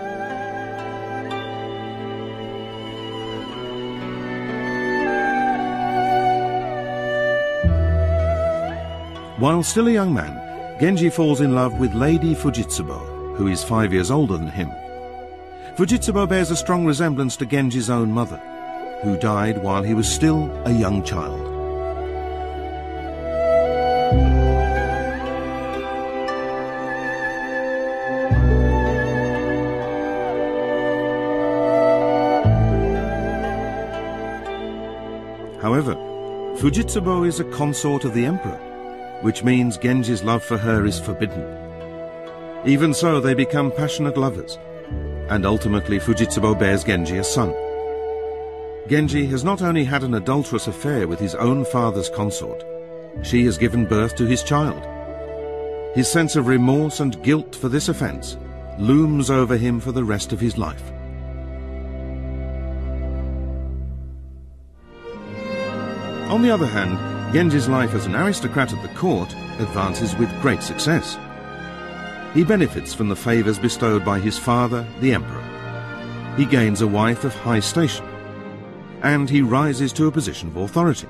While still a young man, Genji falls in love with Lady Fujitsubo, who is 5 years older than him. Fujitsubo bears a strong resemblance to Genji's own mother, who died while he was still a young child. However, Fujitsubo is a consort of the emperor, which means Genji's love for her is forbidden. Even so, they become passionate lovers, and ultimately Fujitsubo bears Genji a son. Genji has not only had an adulterous affair with his own father's consort, she has given birth to his child. His sense of remorse and guilt for this offense looms over him for the rest of his life. On the other hand, Genji's life as an aristocrat at the court advances with great success. He benefits from the favours bestowed by his father, the emperor. He gains a wife of high station, and he rises to a position of authority.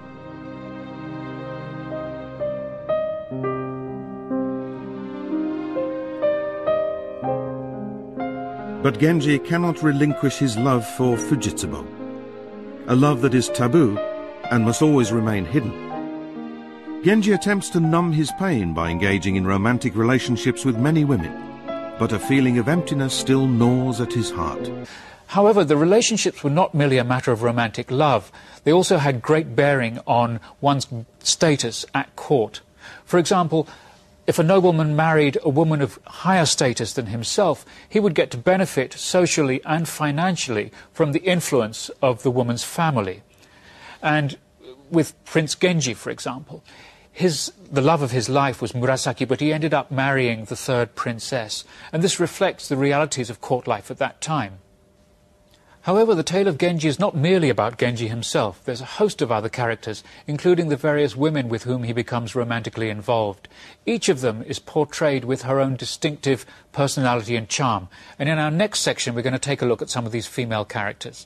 But Genji cannot relinquish his love for Fujitsubo, a love that is taboo and must always remain hidden. Genji attempts to numb his pain by engaging in romantic relationships with many women, but a feeling of emptiness still gnaws at his heart. However, the relationships were not merely a matter of romantic love. They also had great bearing on one's status at court. For example, if a nobleman married a woman of higher status than himself, he would get to benefit socially and financially from the influence of the woman's family. And with Prince Genji, for example, the love of his life was Murasaki, but he ended up marrying the third princess. And this reflects the realities of court life at that time. However, the tale of Genji is not merely about Genji himself. There's a host of other characters, including the various women with whom he becomes romantically involved. Each of them is portrayed with her own distinctive personality and charm. And in our next section, we're going to take a look at some of these female characters.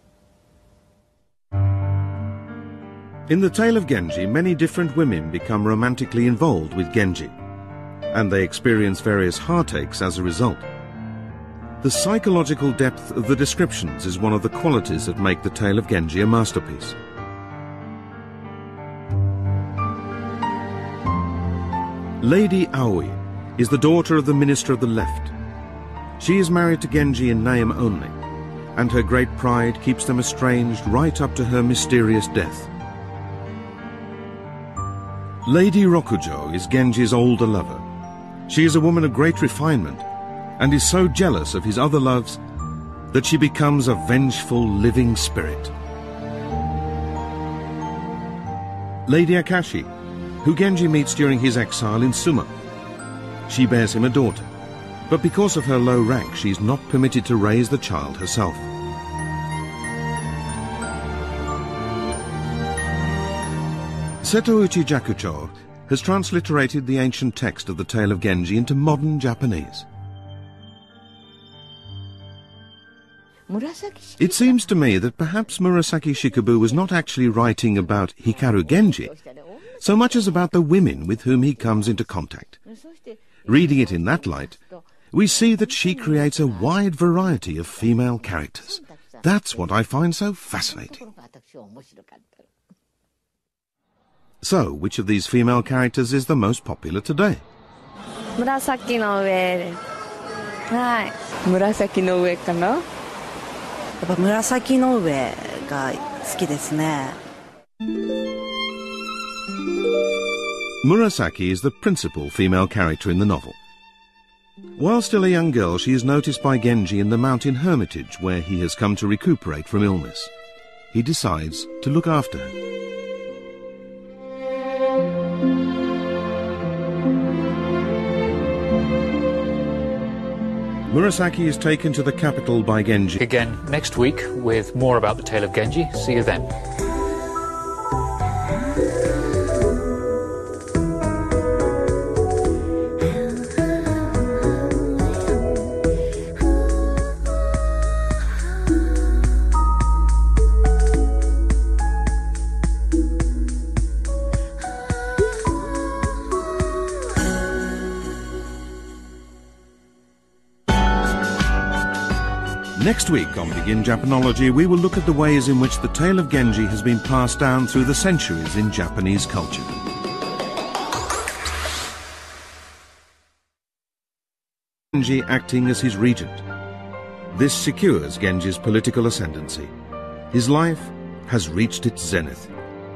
In the Tale of Genji, many different women become romantically involved with Genji, and they experience various heartaches as a result. The psychological depth of the descriptions is one of the qualities that make the Tale of Genji a masterpiece. Lady Aoi is the daughter of the Minister of the Left. She is married to Genji in name only, and her great pride keeps them estranged right up to her mysterious death. Lady Rokujo is Genji's older lover. She is a woman of great refinement and is so jealous of his other loves that she becomes a vengeful living spirit. Lady Akashi, who Genji meets during his exile in Suma. She bears him a daughter, but because of her low rank she is not permitted to raise the child herself. Setouchi Jakucho has transliterated the ancient text of the Tale of Genji into modern Japanese. It seems to me that perhaps Murasaki Shikibu was not actually writing about Hikaru Genji, so much as about the women with whom he comes into contact. Reading it in that light, we see that she creates a wide variety of female characters. That's what I find so fascinating. So, which of these female characters is the most popular today? Murasaki no ue. Hai. Murasaki no ue kana? やっぱ紫の上が好きですね。 Murasaki is the principal female character in the novel. While still a young girl, she is noticed by Genji in the mountain hermitage where he has come to recuperate from illness. He decides to look after her. Murasaki is taken to the capital by Genji. Again next week with more about the Tale of Genji. See you then. Next week on Begin Japanology, we will look at the ways in which the Tale of Genji has been passed down through the centuries in Japanese culture. Genji acting as his regent. This secures Genji's political ascendancy. His life has reached its zenith.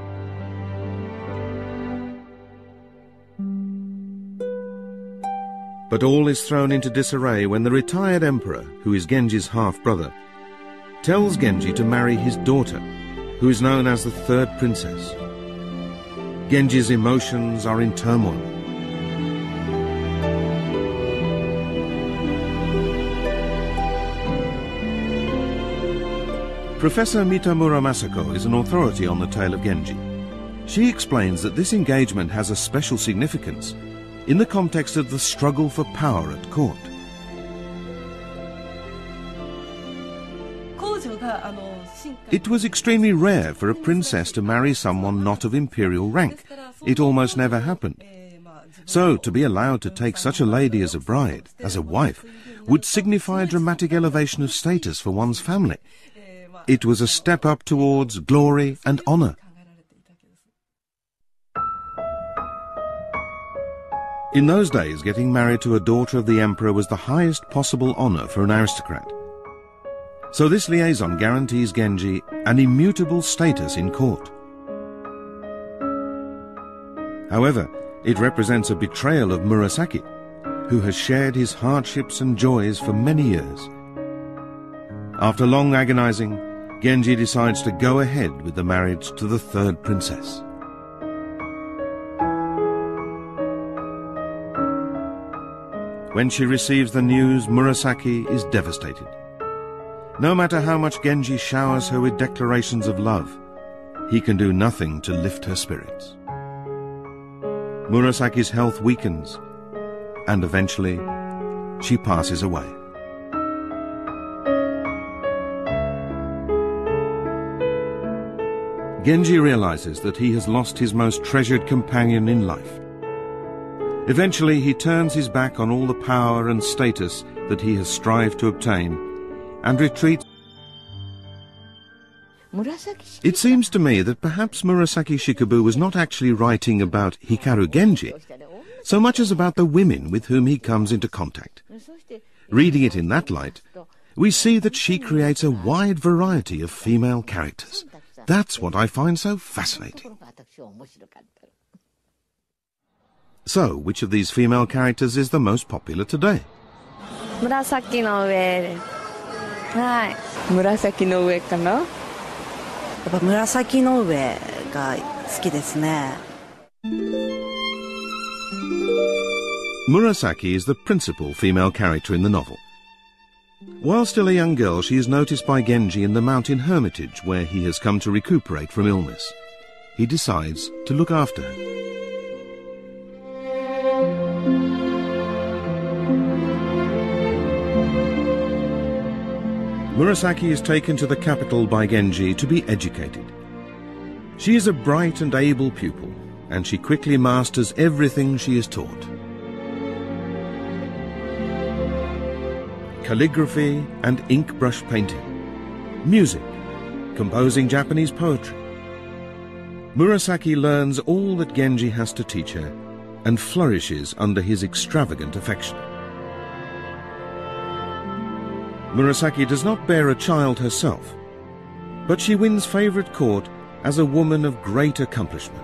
But all is thrown into disarray when the retired emperor, who is Genji's half-brother, tells Genji to marry his daughter, who is known as the third princess. Genji's emotions are in turmoil. Professor Mitamura Masako is an authority on the Tale of Genji. She explains that this engagement has a special significance in the context of the struggle for power at court. It was extremely rare for a princess to marry someone not of imperial rank. It almost never happened. So, to be allowed to take such a lady as a bride, as a wife, would signify a dramatic elevation of status for one's family. It was a step up towards glory and honor. In those days, getting married to a daughter of the emperor was the highest possible honor for an aristocrat. So this liaison guarantees Genji an immutable status in court. However, it represents a betrayal of Murasaki, who has shared his hardships and joys for many years. After long agonizing, Genji decides to go ahead with the marriage to the third princess. When she receives the news, Murasaki is devastated. No matter how much Genji showers her with declarations of love, he can do nothing to lift her spirits. Murasaki's health weakens, and eventually she passes away. Genji realizes that he has lost his most treasured companion in life. Eventually he turns his back on all the power and status that he has strived to obtain and retreats. It seems to me that perhaps Murasaki Shikibu was not actually writing about Hikaru Genji so much as about the women with whom he comes into contact. Reading it in that light, we see that she creates a wide variety of female characters. That's what I find so fascinating. So, which of these female characters is the most popular today? Murasaki no ue. Hai. Murasaki no ue kana? やっぱ紫の上が好きですね。 Murasaki is the principal female character in the novel. While still a young girl, she is noticed by Genji in the mountain hermitage where he has come to recuperate from illness. He decides to look after her. Murasaki is taken to the capital by Genji to be educated. She is a bright and able pupil, and she quickly masters everything she is taught. Calligraphy and ink brush painting, music, composing Japanese poetry. Murasaki learns all that Genji has to teach her and flourishes under his extravagant affection. Murasaki does not bear a child herself, but she wins favorite court as a woman of great accomplishment.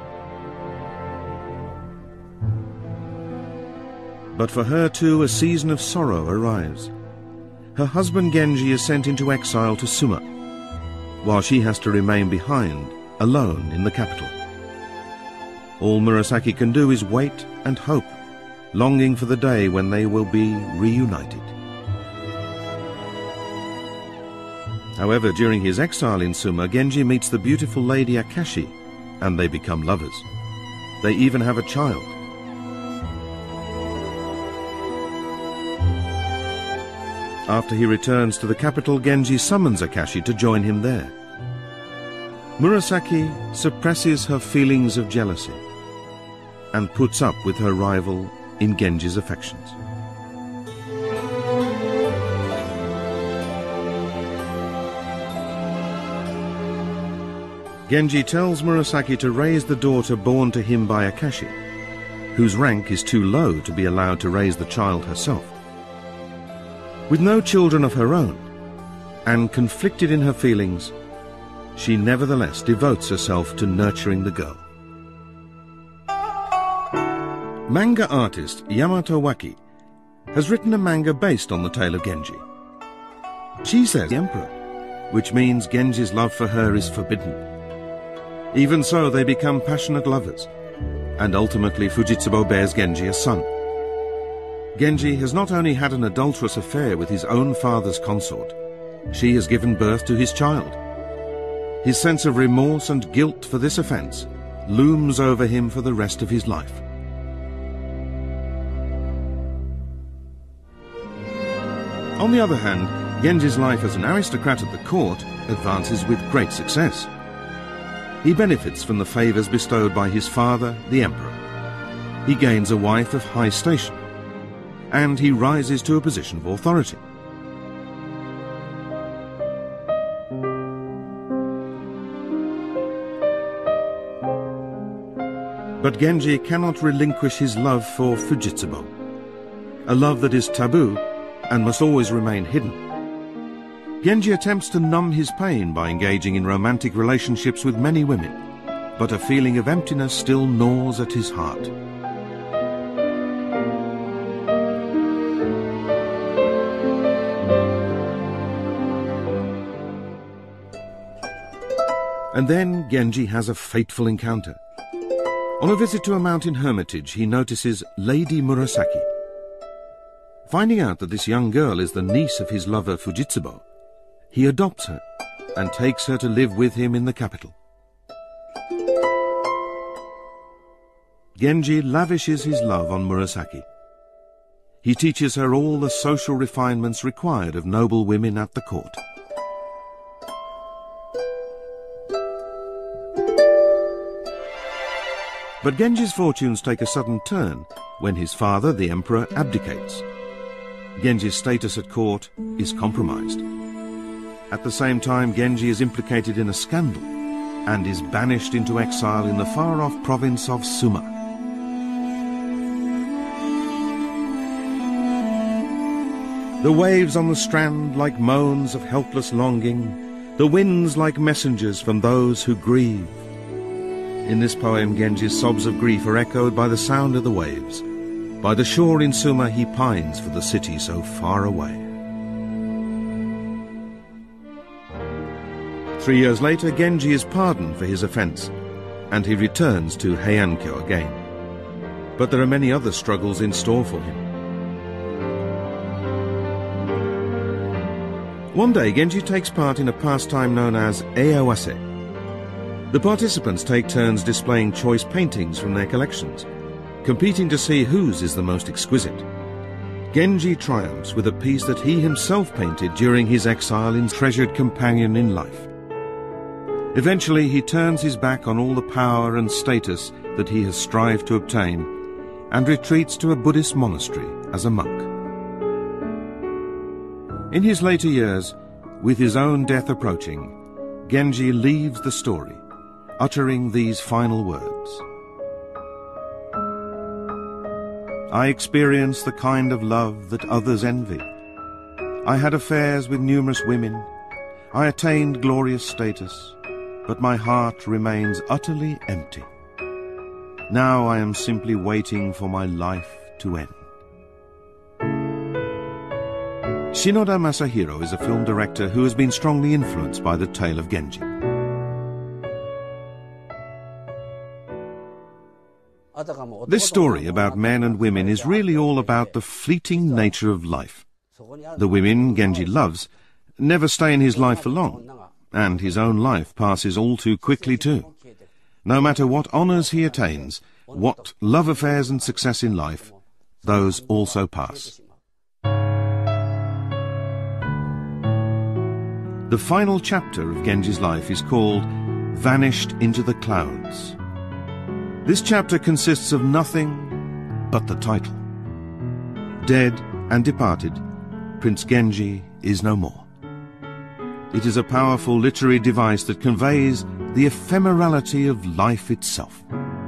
But for her too a season of sorrow arrives. Her husband Genji is sent into exile to Suma, while she has to remain behind, alone in the capital. All Murasaki can do is wait and hope, longing for the day when they will be reunited. However, during his exile in Suma, Genji meets the beautiful lady Akashi, and they become lovers. They even have a child. After he returns to the capital, Genji summons Akashi to join him there. Murasaki suppresses her feelings of jealousy and puts up with her rival in Genji's affections. Genji tells Murasaki to raise the daughter born to him by Akashi, whose rank is too low to be allowed to raise the child herself. With no children of her own, and conflicted in her feelings, she nevertheless devotes herself to nurturing the girl. Manga artist Yamato Waki has written a manga based on the tale of Genji. She says the emperor, which means Genji's love for her is forbidden. Even so, they become passionate lovers, and ultimately Fujitsubo bears Genji a son. Genji has not only had an adulterous affair with his own father's consort, she has given birth to his child. His sense of remorse and guilt for this offense looms over him for the rest of his life. On the other hand, Genji's life as an aristocrat at the court advances with great success. He benefits from the favors bestowed by his father, the emperor. He gains a wife of high station, and he rises to a position of authority. But Genji cannot relinquish his love for Fujitsubo, a love that is taboo and must always remain hidden. Genji attempts to numb his pain by engaging in romantic relationships with many women, but a feeling of emptiness still gnaws at his heart. And then Genji has a fateful encounter. On a visit to a mountain hermitage, he notices Lady Murasaki. Finding out that this young girl is the niece of his lover Fujitsubo, he adopts her and takes her to live with him in the capital. Genji lavishes his love on Murasaki. He teaches her all the social refinements required of noble women at the court. But Genji's fortunes take a sudden turn when his father, the emperor, abdicates. Genji's status at court is compromised. At the same time, Genji is implicated in a scandal and is banished into exile in the far-off province of Suma. The waves on the strand like moans of helpless longing, the winds like messengers from those who grieve. In this poem, Genji's sobs of grief are echoed by the sound of the waves. By the shore in Suma, he pines for the city so far away. 3 years later, Genji is pardoned for his offense, and he returns to Heiankyo again. But there are many other struggles in store for him. One day, Genji takes part in a pastime known as eawase. The participants take turns displaying choice paintings from their collections, competing to see whose is the most exquisite. Genji triumphs with a piece that he himself painted during his exile in treasured companion in life. Eventually, he turns his back on all the power and status that he has strived to obtain and retreats to a Buddhist monastery as a monk. In his later years, with his own death approaching, Genji leaves the story, uttering these final words. I experienced the kind of love that others envy. I had affairs with numerous women. I attained glorious status, but my heart remains utterly empty. Now I am simply waiting for my life to end. Shinoda Masahiro is a film director who has been strongly influenced by the Tale of Genji. This story about men and women is really all about the fleeting nature of life. The women Genji loves never stay in his life for long, and his own life passes all too quickly too. No matter what honors he attains, what love affairs and success in life, those also pass. The final chapter of Genji's life is called Vanished into the Clouds. This chapter consists of nothing but the title. Dead and departed, Prince Genji is no more. It is a powerful literary device that conveys the ephemerality of life itself.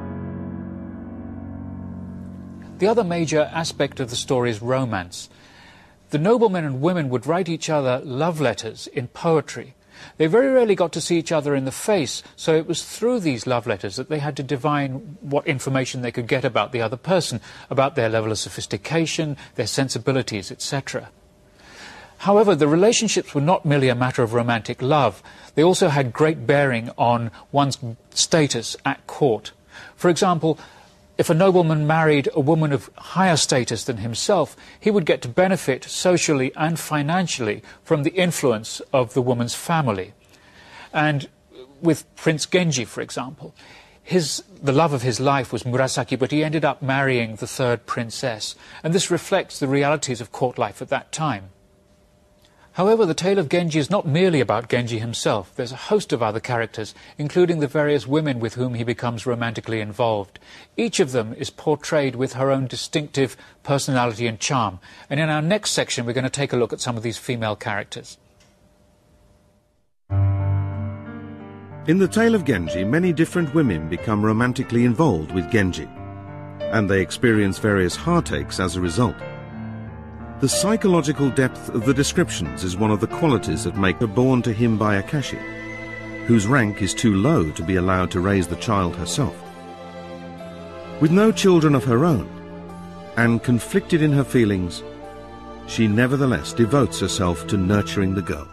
The other major aspect of the story is romance. The noblemen and women would write each other love letters in poetry. They very rarely got to see each other in the face, so it was through these love letters that they had to divine what information they could get about the other person, about their level of sophistication, their sensibilities, etc. However, the relationships were not merely a matter of romantic love. They also had great bearing on one's status at court. For example, if a nobleman married a woman of higher status than himself, he would get to benefit socially and financially from the influence of the woman's family. And with Prince Genji, for example, the love of his life was Murasaki, but he ended up marrying the third princess. And this reflects the realities of court life at that time. However, the Tale of Genji is not merely about Genji himself. There's a host of other characters, including the various women with whom he becomes romantically involved. Each of them is portrayed with her own distinctive personality and charm. And in our next section, we're going to take a look at some of these female characters. In the Tale of Genji, many different women become romantically involved with Genji, and they experience various heartaches as a result. The psychological depth of the descriptions is one of the qualities that make her born to him by Akashi, whose rank is too low to be allowed to raise the child herself. With no children of her own, and conflicted in her feelings, she nevertheless devotes herself to nurturing the girl.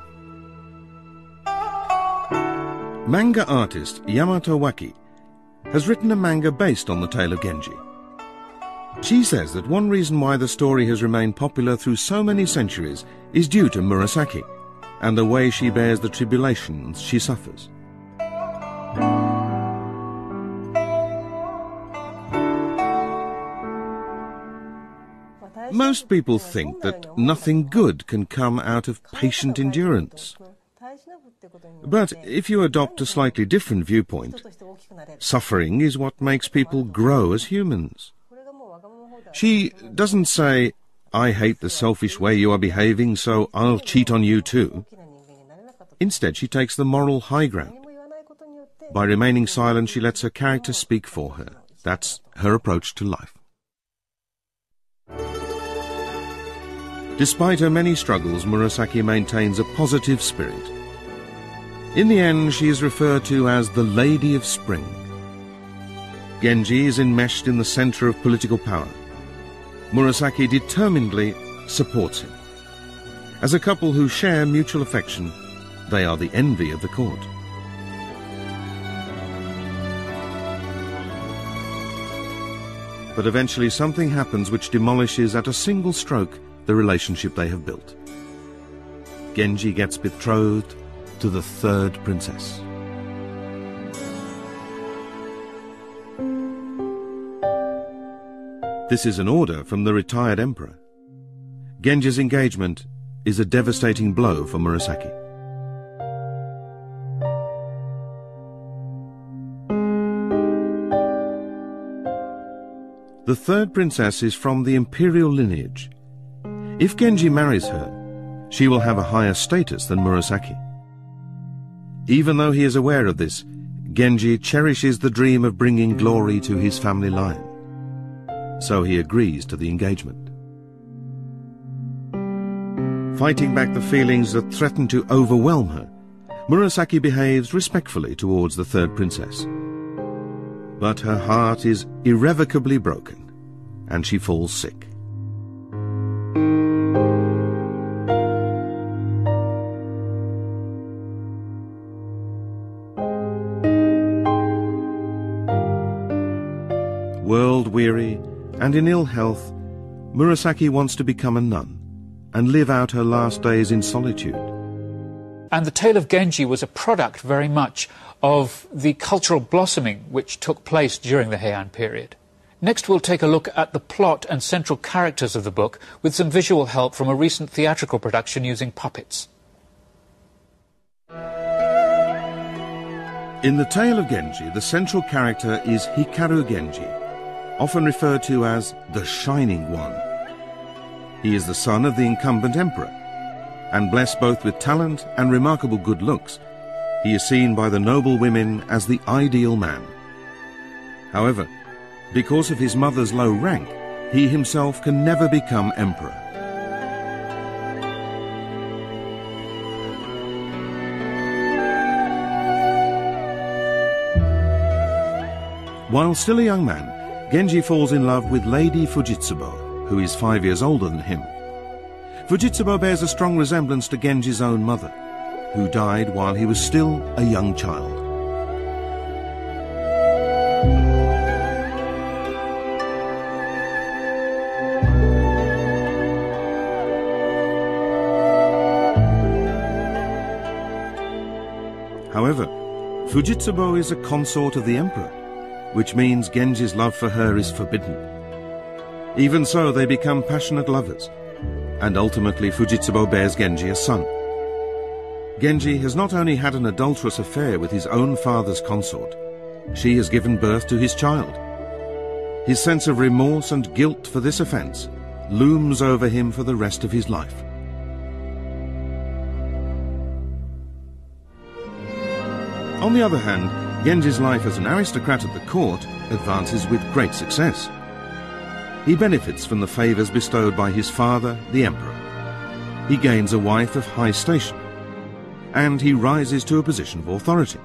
Manga artist Yamato Waki has written a manga based on the Tale of Genji. She says that one reason why the story has remained popular through so many centuries is due to Murasaki and the way she bears the tribulations she suffers. Most people think that nothing good can come out of patient endurance. But if you adopt a slightly different viewpoint, suffering is what makes people grow as humans. She doesn't say, "I hate the selfish way you are behaving, so I'll cheat on you too." Instead, she takes the moral high ground. By remaining silent, she lets her character speak for her. That's her approach to life. Despite her many struggles, Murasaki maintains a positive spirit. In the end, she is referred to as the Lady of Spring. Genji is enmeshed in the center of political power. Murasaki determinedly supports him. As a couple who share mutual affection, they are the envy of the court. But eventually something happens which demolishes at a single stroke the relationship they have built. Genji gets betrothed to the third princess. This is an order from the retired emperor. Genji's engagement is a devastating blow for Murasaki. The third princess is from the imperial lineage. If Genji marries her, she will have a higher status than Murasaki. Even though he is aware of this, Genji cherishes the dream of bringing glory to his family line. So he agrees to the engagement. Fighting back the feelings that threaten to overwhelm her, Murasaki behaves respectfully towards the third princess. But her heart is irrevocably broken, and she falls sick. World-weary and in ill health, Murasaki wants to become a nun and live out her last days in solitude. And the Tale of Genji was a product very much of the cultural blossoming which took place during the Heian period. Next we'll take a look at the plot and central characters of the book with some visual help from a recent theatrical production using puppets. In the Tale of Genji, the central character is Hikaru Genji, often referred to as the Shining One. He is the son of the incumbent emperor, and blessed both with talent and remarkable good looks, he is seen by the noble women as the ideal man. However, because of his mother's low rank, he himself can never become emperor. While still a young man, Genji falls in love with Lady Fujitsubo, who is 5 years older than him. Fujitsubo bears a strong resemblance to Genji's own mother, who died while he was still a young child. However, Fujitsubo is a consort of the emperor, which means Genji's love for her is forbidden. Even so, they become passionate lovers, and ultimately Fujitsubo bears Genji a son. Genji has not only had an adulterous affair with his own father's consort, she has given birth to his child. His sense of remorse and guilt for this offense looms over him for the rest of his life. On the other hand, Genji's life as an aristocrat at the court advances with great success. He benefits from the favours bestowed by his father, the emperor. He gains a wife of high station, and he rises to a position of authority.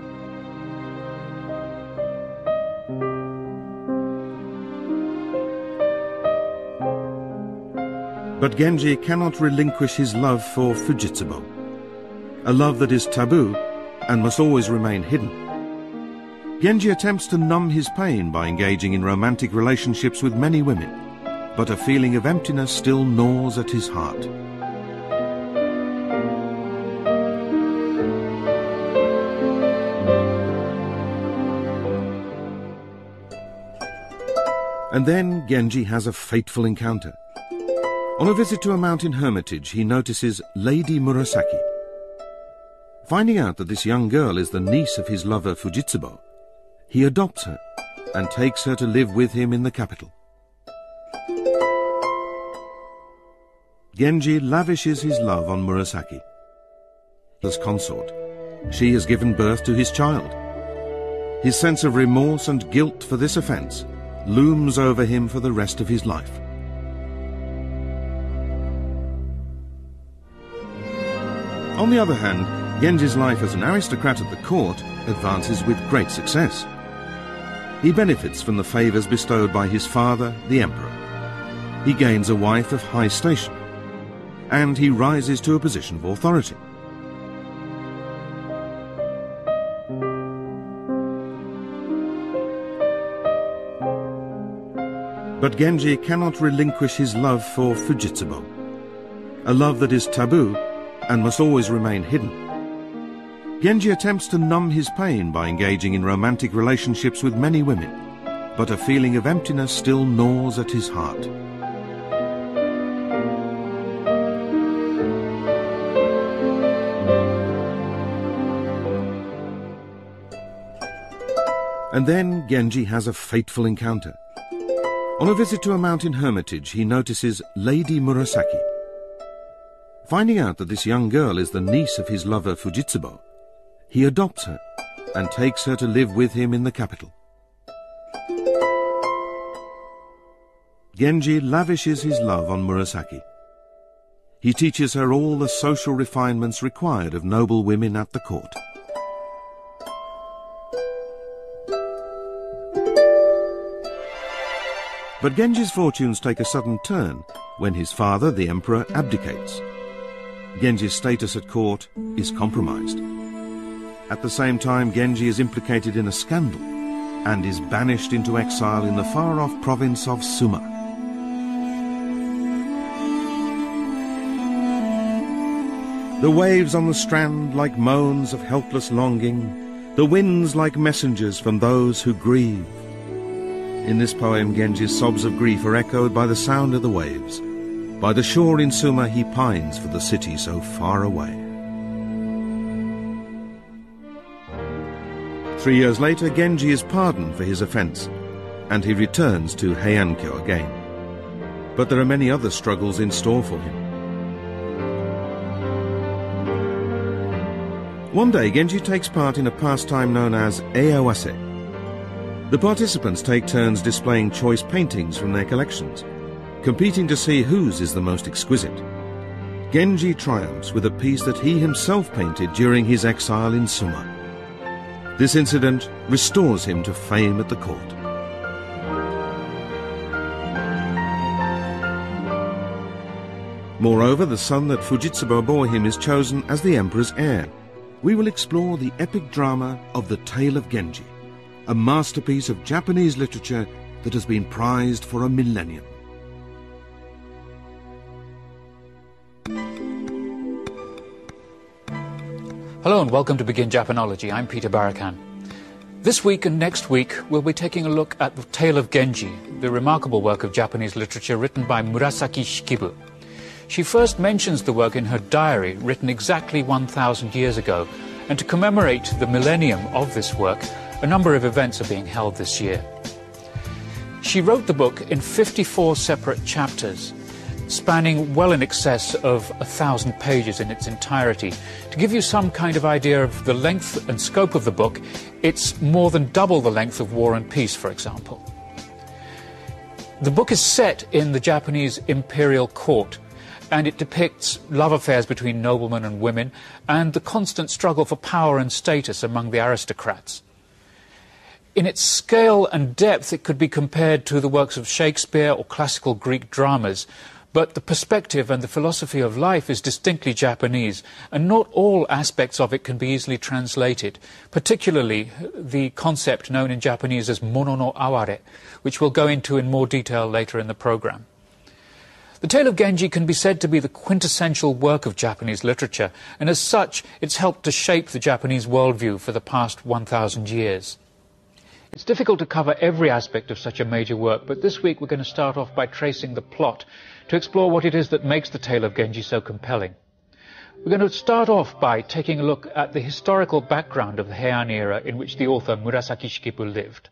But Genji cannot relinquish his love for Fujitsubo, a love that is taboo and must always remain hidden. Genji attempts to numb his pain by engaging in romantic relationships with many women, but a feeling of emptiness still gnaws at his heart. And then Genji has a fateful encounter. On a visit to a mountain hermitage, he notices Lady Murasaki. Finding out that this young girl is the niece of his lover Fujitsubo, he adopts her and takes her to live with him in the capital. Genji lavishes his love on Murasaki. As consort, she has given birth to his child. His sense of remorse and guilt for this offence looms over him for the rest of his life. On the other hand, Genji's life as an aristocrat at the court advances with great success. He benefits from the favours bestowed by his father, the emperor. He gains a wife of high station, and he rises to a position of authority. But Genji cannot relinquish his love for Fujitsubo, a love that is taboo and must always remain hidden. Genji attempts to numb his pain by engaging in romantic relationships with many women, but a feeling of emptiness still gnaws at his heart. And then Genji has a fateful encounter. On a visit to a mountain hermitage, he notices Lady Murasaki. Finding out that this young girl is the niece of his lover Fujitsubo, he adopts her and takes her to live with him in the capital. Genji lavishes his love on Murasaki. He teaches her all the social refinements required of noble women at the court. But Genji's fortunes take a sudden turn when his father, the emperor, abdicates. Genji's status at court is compromised. At the same time, Genji is implicated in a scandal and is banished into exile in the far-off province of Suma. The waves on the strand like moans of helpless longing, the winds like messengers from those who grieve. In this poem, Genji's sobs of grief are echoed by the sound of the waves. By the shore in Suma, he pines for the city so far away. 3 years later, Genji is pardoned for his offence, and he returns to Heian-kyo again. But there are many other struggles in store for him. One day, Genji takes part in a pastime known as eawase. The participants take turns displaying choice paintings from their collections, competing to see whose is the most exquisite. Genji triumphs with a piece that he himself painted during his exile in Suma. This incident restores him to fame at the court. Moreover, the son that Fujitsubo bore him is chosen as the emperor's heir. We will explore the epic drama of the Tale of Genji, a masterpiece of Japanese literature that has been prized for a millennium. Hello and welcome to Begin Japanology. I'm Peter Barakan. This week and next week we'll be taking a look at the Tale of Genji, the remarkable work of Japanese literature written by Murasaki Shikibu. She first mentions the work in her diary, written exactly 1,000 years ago, and to commemorate the millennium of this work, a number of events are being held this year. She wrote the book in 54 separate chapters. spanning well in excess of 1,000 pages in its entirety. To give you some kind of idea of the length and scope of the book, it's more than double the length of War and Peace, for example. The book is set in the Japanese imperial court, and it depicts love affairs between noblemen and women and the constant struggle for power and status among the aristocrats. In its scale and depth, it could be compared to the works of Shakespeare or classical Greek dramas, but the perspective and the philosophy of life is distinctly Japanese, and not all aspects of it can be easily translated, particularly the concept known in Japanese as mono no aware, which we'll go into in more detail later in the program. The Tale of Genji can be said to be the quintessential work of Japanese literature, and as such, it's helped to shape the Japanese worldview for the past 1,000 years. It's difficult to cover every aspect of such a major work, but this week we're going to start off by tracing the plot to explore what it is that makes the Tale of Genji so compelling. We're going to start off by taking a look at the historical background of the Heian era in which the author Murasaki Shikibu lived.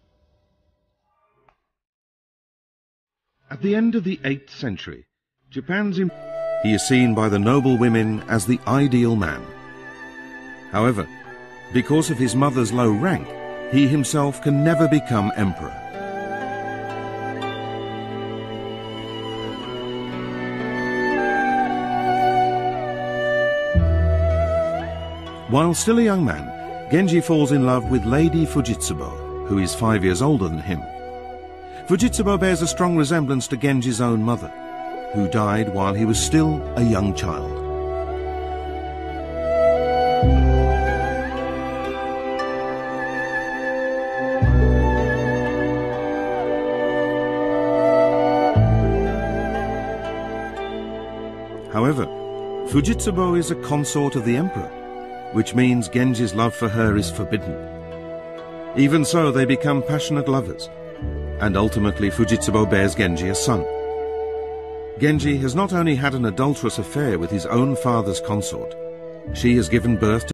At the end of the 8th century, he is seen by the noble women as the ideal man. However, because of his mother's low rank, he himself can never become emperor. While still a young man, Genji falls in love with Lady Fujitsubo, who is 5 years older than him. Fujitsubo bears a strong resemblance to Genji's own mother, who died while he was still a young child. However, Fujitsubo is a consort of the emperor, which means Genji's love for her is forbidden. Even so, they become passionate lovers, and ultimately Fujitsubo bears Genji a son. Genji has not only had an adulterous affair with his own father's consort, she has given birth to